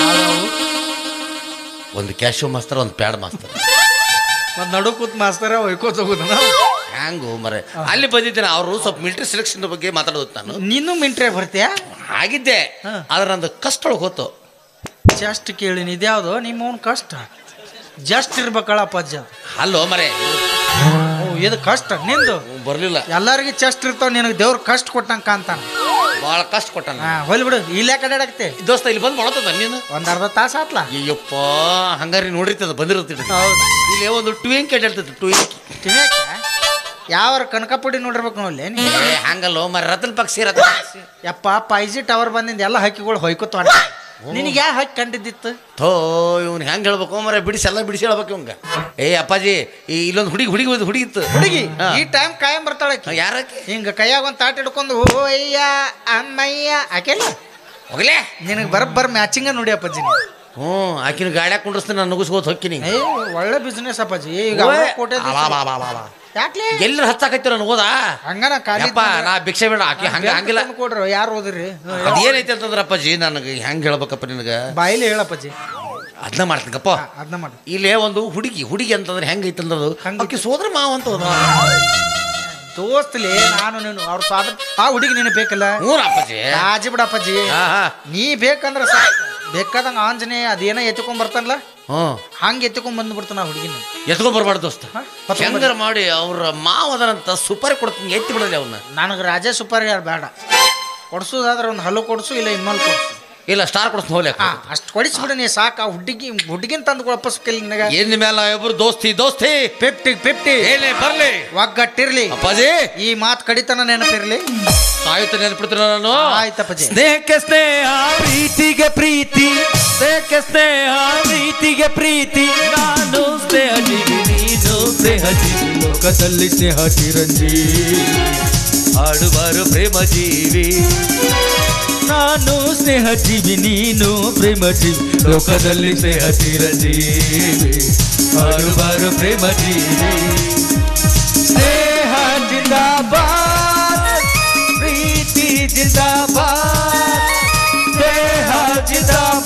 ಒಂದು ಕ್ಯಾಶೋ ಮಾಸ್ತರ್ ಒಂದು ಪ್ಯಾಡ್ ಮಾಸ್ತರ್ ಮತ್ ನಡು ಕೂತ್ ಮಾಸ್ತರ ಒಯ್ಕೋತ ಹೋಗುದನ ಹ್ಯಾಂಗು ಮರೆ ಅಲ್ಲಿ ಬಂದಿದ್ದೇನೆ ಅವರು ಸ್ವಲ್ಪ ಮಿಲಿಟರಿ ಸೆಲೆಕ್ಷನ್ ಬಗ್ಗೆ ಮಾತಾಡೋದು ನಾನು ನೀನು ಮಿಂಟ್ರಿ ಬರ್ತೀಯಾ ಆಗಿದ್ದೆ ಆದ್ರೆ ನಂದು ಕಷ್ಟ ಒಳಗೆ ಹೋತು ಜಸ್ಟ್ ಕೇಳಿನಿ ಇದ್ಯಾವ್ದು ನಿಮ್ಮ ಅವ್ನ ಕಷ್ಟ ಜಸ್ಟ್ ಇರ್ಬೇಕಳ ಅಪ್ಪಾಜಿ ಅಲ್ಲೋ ಮರೆ ಇದು ಕಷ್ಟ ನಿಂದು ಬರ್ಲಿಲ್ಲ ಎಲ್ಲಾರ್ಗಿ ಚೆಸ್ಟ್ ಇರ್ತಾವ ನಿನಗೆ ದೇವ್ರ ಕಷ್ಟ ಕೊಟ್ಟಂಗ ಕಾಂತಾನ ಭಾಳ ಕಷ್ಟ ಕೊಟ್ಟಾನ ಹೊಲ್ ಬಿಡು ಇಲ್ಲೇ ಕಡೆ ಆಡಕ್ತೆ ದೋಸ್ತ ಇಲ್ಲಿ ಬಂದು ಮಾಡತ್ತದ ನೀನು ಒಂದ್ ಅರ್ಧ ತಾಸ ಆತ್ಲ ಅಯ್ಯಪ್ಪ ಹಂಗಾರಿ ನೋಡಿರ್ತದ ಬಂದಿರುತ್ತಿ ಹೌದು ಇಲ್ಲಿ ಒಂದು ಟುಯಿಂಕ್ ಹೇಳ್ತದೆ ಟುಯಿಂಕ್ ತಿನ್ಯಾಕ ಯಾವ ಕನಕಪುಡಿ ನೋಡಿರ್ಬೇಕು ನೋಡ್ಲಿ ಹಂಗಲ್ಲೋ ಮರ ರತನ್ ಪಕ್ಷಿ ರತನ್ ಪಕ್ಷಿ ಯಪ್ಪ ಪೈಜಿ ಟವರ್ ಬಂದಿಂದ ಎಲ್ಲ ಹಕ್ಕಿಗಳು ಹೊಯ್ಕೋತ ನಿನಗೆ ಯಾ ಹಕ್ಕಿ ಕಂಡಿದ್ದಿತ್ತು ಥೋ ಇವ್ನು ಹೆಂಗೆ ಹೇಳ್ಬೇಕು ಮರ ಬಿಡಿಸಿ ಎಲ್ಲ ಬಿಡಿಸಿ ಹೇಳ್ಬೇಕು ಇವಂಗ ಏ ಅಪ್ಪಾಜಿ ಈ ಇಲ್ಲೊಂದು ಹುಡುಗಿ ಹುಡುಗಿ ಒಂದು ಹುಡುಗಿ ಇತ್ತು ಹುಡುಗಿ ಈ ಟೈಮ್ ಕಾಯಂ ಬರ್ತಾಳೆ ಯಾರಕ್ಕೆ ಹಿಂಗ ಕೈಯಾಗ ಒಂದು ತಾಟ್ ಹಿಡ್ಕೊಂಡು ಓ ಅಯ್ಯ ಅಮ್ಮಯ್ಯ ಆಕೆಲ್ಲ ಹೋಗ್ಲೇ ನಿನಗೆ ಬರಬ್ಬರ್ ಮ್ಯಾಚಿಂಗ ನೋಡಿ ಅಪ್ಪಾಜಿ ಹ್ಞೂ ಆಕಿನ ಗಾಡ್ಯಾಗ ಕುಂಡ್ರಸ್ತೀನಿ ನಾನು ನುಗ್ಗಿಸ್ಕೋತ ಹೊಕ್ಕಿನಿ ಏ ಒಳ್ಳೆ ಬಿಸ್ನೆಸ್ ಅಪ್ಪಾಜಿ ಈಗ ಕೋಟೆ ಯಾಕ್ಲೆ ಎಲ್ಲರ ಹಚ್ಚಾಕೈತಿ ನಾನು ಹೋದ ಹಂಗನ ಖಾಲಿ ನಾ ಭಿಕ್ಷೆ ಬೇಡ ಆಕಿ ಹಂಗ ಹಂಗಿಲ್ಲ ಕೊಡ್ರಿ ಯಾರು ಓದ್ರಿ ಅದೇನೈತಿ ಅಂತಂದ್ರ ಅಪ್ಪಾಜಿ ನನಗೆ ಹೆಂಗೆ ಹೇಳ್ಬೇಕಪ್ಪ ನಿನಗೆ ಬಾಯಿಲಿ ಹೇಳಪ್ಪಾಜಿ ಅದನ್ನ ಮಾಡ್ತೀನಪ್ಪ ಅದನ್ನ ಮಾಡಿ ಇಲ್ಲೇ ಒಂದು ಹುಡುಗಿ ಹುಡುಗಿ ಅಂತಂದ್ರೆ ಹೆಂಗೈತಿ ಅಂದ್ರದು ಆಕಿ ಸೋದರ ಮಾವ ಅಂತ ಹೋದ ದೋಸ್ತಲಿ ನಾನು ನೀನು ಅವ್ರ ಸ್ವಾದ ಆ ಹುಡುಗಿ ನೀನು ಬೇಕಲ್ಲ ಹ್ಞೂ ಅಪ್ಪಾಜಿ ರಾಜಿ ಬಿಡಪ್ಪಾಜಿ ನೀ ಬೇಕಂದ್ರ ಸಾಕು ಬೇಕಾದಂಗ ಆಂಜನೇಯ ಅದೇನ ಎತ್ಕೊಂಡ್ ಬರ್ತಾನಲ್ಲ ಹ್ಞೂ ಹಂಗೆ ಎತ್ಕೊಂಡ್ ಬಂದು ಬಿಡ್ತಾನ ಆ ಹುಡುಗಿನ ಎತ್ಕೊಂಡ್ ಬರ್ಬಾರ್ದು ದೋಸ್ತ ಹೆಂಗಾರ ಮಾಡಿ ಅವ್ರ ಮಾವದನಂತ ಸುಪಾರಿ ಕೊಡ್ತೀನಿ ಎತ್ತಿ ಬಿಡಲಿ ಅವನ್ನ ನನಗೆ ರಾಜ ಸುಪಾರಿ ಯಾರು ಬೇಡ ಕೊಡ್ಸೋದಾದ್ರೆ ಒಂದು ಹಲ್ಲು ಕೊಡ್ಸು ಇಲ್ಲ ಇನ್ಮೇಲೆ ಕೊಡ್ಸು ಇಲ್ಲ ಸ್ಟಾರ್ ಕೊಡ್ತೀನಿ ಹೋಗ್ಲಿ ಅಷ್ಟು ಕೊಡಿಸ್ಬಿಡು ನೀ ಸಾಕು ಆ ಹುಡುಗಿ ಹುಡುಗಿನ ತಂದು ವಾಪಸ್ಕಿಲ್ಲ ನಿನಗೆ ಏನ್ ಮೇಲೆ ಇಬ್ರು ದೋಸ್ತಿ ದೋಸ್ತಿ ಫಿಫ್ಟಿ ಫಿಫ್ಟಿ ಏನೇ ಬರ್ಲಿ ಒಗ್ಗಟ್ಟಿರ್ಲಿ ಅಪ್ಪಾಜಿ ಈ ಮಾತು ಕಡಿತನ ನೆನಪಿರ್ಲಿ ಸಾಯುತ್ತ ನೆನಪಿಡ್ತೀರ ನಾನು ಆಯ್ತಪ್ಪಾಜಿ ಸ್ನೇಹಕ್ಕೆ ಸ್ನೇಹ ಪ್ರೀತಿಗೆ ಪ್ರೀತಿ ಸ್ನೇಹಕ್ಕೆ ಸ್ನೇಹ ಪ್ರೀತಿಗೆ ಪ್ರೀತಿ ನಾನು ಸ್ನೇಹ ಜೀವಿ ನೀನು ಸ್ನೇಹ ಜೀವಿ ಲೋಕದಲ್ಲಿ ಸ್ನೇಹ ಚಿರಂಜೀವಿ ಹಾಡುವಾರು ಪ್ರೇಮ ಜೀವಿ ನಾನು ಸ್ನೇಹ ಜೀವಿ ನೀನು ಪ್ರೇಮ ಜೀವಿ ಲೋಕದಲ್ಲಿ ಸ್ನೇಹ ಚಿರಂಜೀವಿ ಹಾಡುವಾರು ಪ್ರೇಮ ಜೀವಿ ಸ್ನೇಹ ಜಿಂದಾಬಾದ್ ಪ್ರೀತಿ ಜಿಂದಾಬಾದ್ ಸ್ನೇಹ ಜಿಂದಾಬಾದ್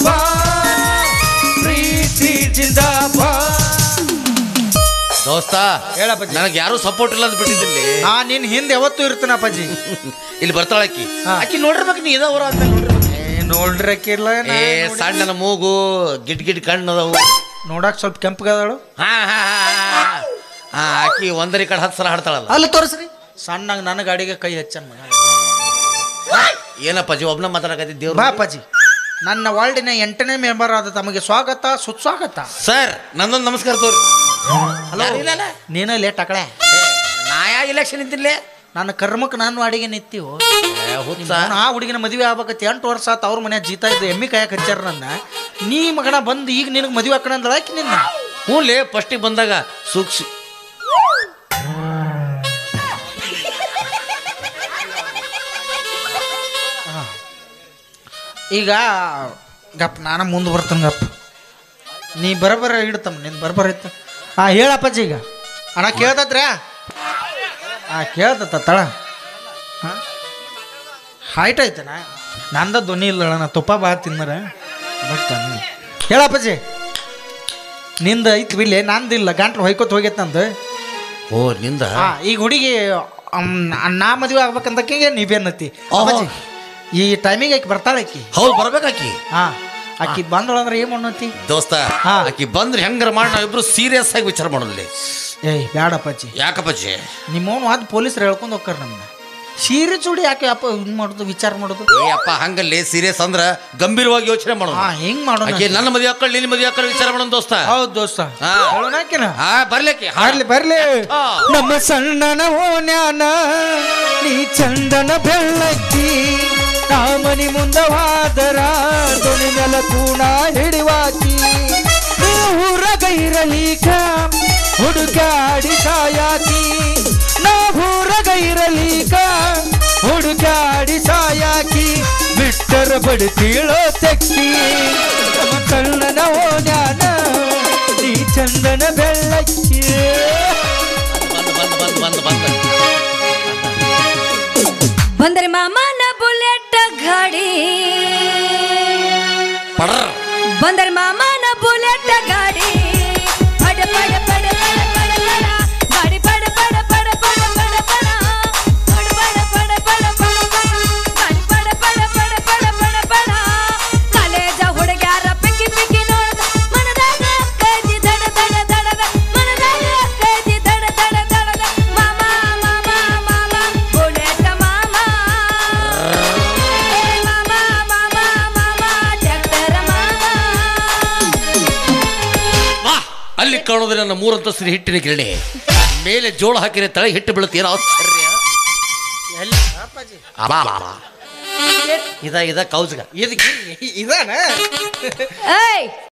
ದೋಸ್ತ ಹೇಳಪ್ಪಾಜಿ. ನನಗೆ ಯಾರು ಸಪೋರ್ಟ್ ಇಲ್ಲ ಅಂತ ಬಿಟ್ಟಿದ್ದಿಲ್ಲಿ. ನಾ ನಿನ್ ಹಿಂದೆ ಯಾವತ್ತೂ ಇರ್ತಾನ ಅಪ್ಪಾಜಿ. ಇಲ್ಲಿ ಬರ್ತಾಳ ಆಕಿ. ಹಾ. ಆಕಿ ನೋಡಿರ್ಬೇಕು ನೀ ಇದವರ ಅಂತ ನೋಡಿರ್ಬೇಕು. ನೋಡ್ರಕ್ಕಿರ್ಲ ಏ ಸಣ್ಣನ ಮೂಗು ಗಿಡ್ ಗಿಡ್ ಕಣ್ಣು ಅದಾವು. ನೋಡಕ್ ಸ್ವಲ್ಪ ಕೆಂಪಗದಳು. ಹಾ ಹಾ ಹಾ ಆಕಿ ಒಂದರಿ ಕಡೆ ಹತ್ತು ಸಲ ಹಾಡ್ತಾಳಲ್ಲ. ಅಲ್ಲಿ ತೋರಿಸ್ರಿ. ಸಣ್ಣಂಗ ನನ್ನ ಗಾಡಿಗೆ ಕೈ ಹಚ್ಚನ್ ಮಗ. ಏನಪ್ಪಾಜಿ ಒಬ್ನ ಮಾತಾಡಕತ್ತಿದ್ದೇವ್ರು. ಬಾ ಅಪ್ಪಾಜಿ. ನನ್ನ ವಾರ್ಡಿನ ಎಂಟನೇ ಮೆಂಬರ್ ಆದ ತಮಗೆ ಸ್ವಾಗತ ಸುಸ್ವಾಗತ. ಸರ್ ನಂದೊಂದು ನಮಸ್ಕಾರ ತೋರಿ. ಹಲೋ. ನೀನ ಲೇಟ್ ಆಕಳೆ. ನಾ ಯಾ ಇಲೆಕ್ಷನ್ ಇದ್ದಿಲ್ಲೇ. ನನ್ನ ಕರ್ಮಕ್ಕೆ ನಾನು ಅಡಿಗೆ ನಿಂತೀವು. ಆ ಹುಡುಗಿನ ಮದುವೆ ಆಗ್ಬೇಕತ್ತೆ ಎಂಟು ವರ್ಷ ಆತ ಅವ್ರ ಮನ್ಯಾಗ ಜೀತಾ ಇದ್ದು ಎಮ್ಮಿ ಕಾಯಕ್ಕೆ ಹಚ್ಚಾರ ನನ್ನ. ನೀ ಮಗನ ಬಂದು ಈಗ ನಿನಗೆ ಮದುವೆ ಹಾಕೋಣ ಅಂದ್ರೆ ಆಕಿ ನಿನ್ನ. ಹ್ಞೂಲೇ ಫಸ್ಟಿಗೆ ಬಂದಾಗ ಸೂಕ್ಷ್ಮ ಈಗ ಗಪ್ ನಾನು ಮುಂದೆ ಬರ್ತಾನೆ ಗಪ್. ನೀ ಬರಬರ ಇಡ್ತಮ್ಮ ನಿನ್ ಬರಬರ ಇತ್ತು. ಹಾಂ ಹೇಳಪ್ಪಜ್ಜಿ. ಈಗ ಅಣ್ಣ ಕೇಳ್ತತ್ರ್ಯಾ? ಹಾಂ ಕೇಳ್ತತ್ತ ತಳ. ಹಾಂ ಹೈಟ್ ಐತನ ನಂದ ಧ್ವನಿ ಇಲ್ಲ ಅಣ್ಣ. ತುಪ್ಪ ಬಾ ತಿನ್ನರ ಬಟ್ ಹೇಳಪ್ಪಜ್ಜಿ. ನಿಂದ ಐತ್ ಬಿಲ್ಲಿ ನಂದಿಲ್ಲ. ಗಂಟ್ಲು ಹೊಯ್ಕೋತ ಹೋಗೈತೆ ನಂದು. ಓ ನಿಂದ. ಹಾಂ ಈಗ ಹುಡುಗಿ ನಾ ಮದುವೆ ಆಗ್ಬೇಕಂತಕ್ಕೆ ನೀವೇನತಿ ಅಪ್ಪಾಜಿ. ಈ ಟೈಮಿಗೆ ಆಕಿ ಬರ್ತಾಳೆ ಆಕಿ. ಹೌದು ಬರ್ಬೇಕಾಕಿ. ಹಾ ಆಕಿ ಬಂದಳಂದ್ರೆ ಏನ್ ಮಾಡತಿ ದೋಸ್ತ. ಆಕಿ ಬಂದ್ರೆ ಹೆಂಗಾರ ಮಾಡಿ ನಾವಿಬ್ರು ಸೀರಿಯಸ್ ಆಗಿ ವಿಚಾರ ಮಾಡೋಲ್ಲಿ. ಏಯ್ ಬ್ಯಾಡಪ್ಪಾಜಿ. ಯಾಕಪ್ಪಾಜಿ? ನಿಮ್ಮವನು ಅದು ಪೊಲೀಸರು ಹೇಳ್ಕೊಂಡು ಹೋಗ್ತಾರ ನಮ್ಮನ್ನ. ಸೀರೆ ಚೂಡಿ ಯಾಕೆ ಅಪ್ಪ ಹಿಂಗ್ ಮಾಡೋದು ವಿಚಾರ ಮಾಡೋದು? ಏ ಅಪ್ಪ ಹಂಗಲ್ಲಿ ಸೀರಿಯಸ್ ಅಂದ್ರ ಗಂಭೀರವಾಗಿ ಯೋಚನೆ ಮಾಡೋದು. ಹಾ ಹೆಂಗ್ ಮಾಡೋಣ? ನನ್ನ ಮದುವೆ ಹಾಕೊಳ್ಳಿ ನಿನ್ನ ಮದುವೆ ಹಾಕೊಳ್ಳಿ ವಿಚಾರ ಮಾಡೋಣ ದೋಸ್ತ. ಹೌದು ದೋಸ್ತ. ಹೇಳೋಣಾಕಿನ ಹಾ ಬರ್ಲಿಕ್ಕೆ ಬರ್ಲಿ ಬರ್ಲಿ. ನಮ್ಮ ಸಣ್ಣನ ಓನ್ಯಾನ ನೀ ಚಂದನ ಬೆಳ್ಳಕ್ಕಿ ರಾಮನಿ ಮುಂದವಾದರ ದೊಣಿ ನೆಲ ಕೂಣ ಹಿಡಿವಾಕಿ ಊರಗೈರಲೀಕ ಹುಡುಗಾಡಿ ಸಾಯಾಕಿ ನಾ ಊರಗೈರಲೀಕ ಹುಡುಗಾಡಿ ಸಾಯಾಕಿ ಬಿಟ್ಟರ ಬಡ್ತೀಳೋ ತೆಕ್ಕಿ ನಮ್ಮ ಕಳ್ಳನ ಓನ್ಯಾನ ನೀ ಚಂದನ ಬೆಳ್ಳಕ್ಕಿ. ಬಂದ್ ಬಂದ್ ಬಂದ್ ಬಂದರೆ ಮಾಮನ ಬುಲೆಟ್ ಗಾಡಿ. ಬಂದರೆ ಮಾಮನ ಬುಲೆಟ್ ಗಾಡಿ. ಪಡ ಪಡ ಪಡ ಪಡ ಪಡ ಪಡ ಗಾಡಿ ಪಡ ಪಡ ಪಡ ಪಡ ಪಡ ಪಡ ಪಡ ಪಡ ಪಡ ಪಡ ಪಡ ಗಾಡಿ ಪಡ ಪಡ ಪಡ ಪಡ ಪಡ ಪಡ ಕಾಲೇಜ ಹುಡುಗ್ಯಾರ ಪಿಕ್ಕಿ ಪಿಕ್ಕಿ ನೋಡ್ದ ಮನದಾಗ ಕೈದಿ ದಡ ದಡ ದಡದ ಮನದಾಗ ಕೈದಿ ದಡ ದಡ ದಡದ ಮಾಮ ಮಾಮ ಮಾಮ ಬುಲೆಟ್ ಮಾಮ ಮಾಮ ಮಾಮ ಮಾಮ ಟ್ರ್ಯಾಕ್ಟರ್ ಮಾಮ. ವಾ ಅಲ್ಲಿ ಕಾಣೋದ್ರೆ ನನ್ನ ಮೂರಂತಸ್ತಿನ ಹಿಟ್ಟಿನ ಗಿರಣಿ ಮೇಲೆ ಜೋಳ ಹಾಕಿದ್ರೆ ತಳೆ ಹಿಟ್ಟು ಬೀಳುತ್ತೆ. ಏನೋ ಆಶ್ಚರ್ಯ. ಇದ ಇದ ಕೌಜ್ಗ ಇದಕ್ಕೆ ಇದಾನ. ಏಯ್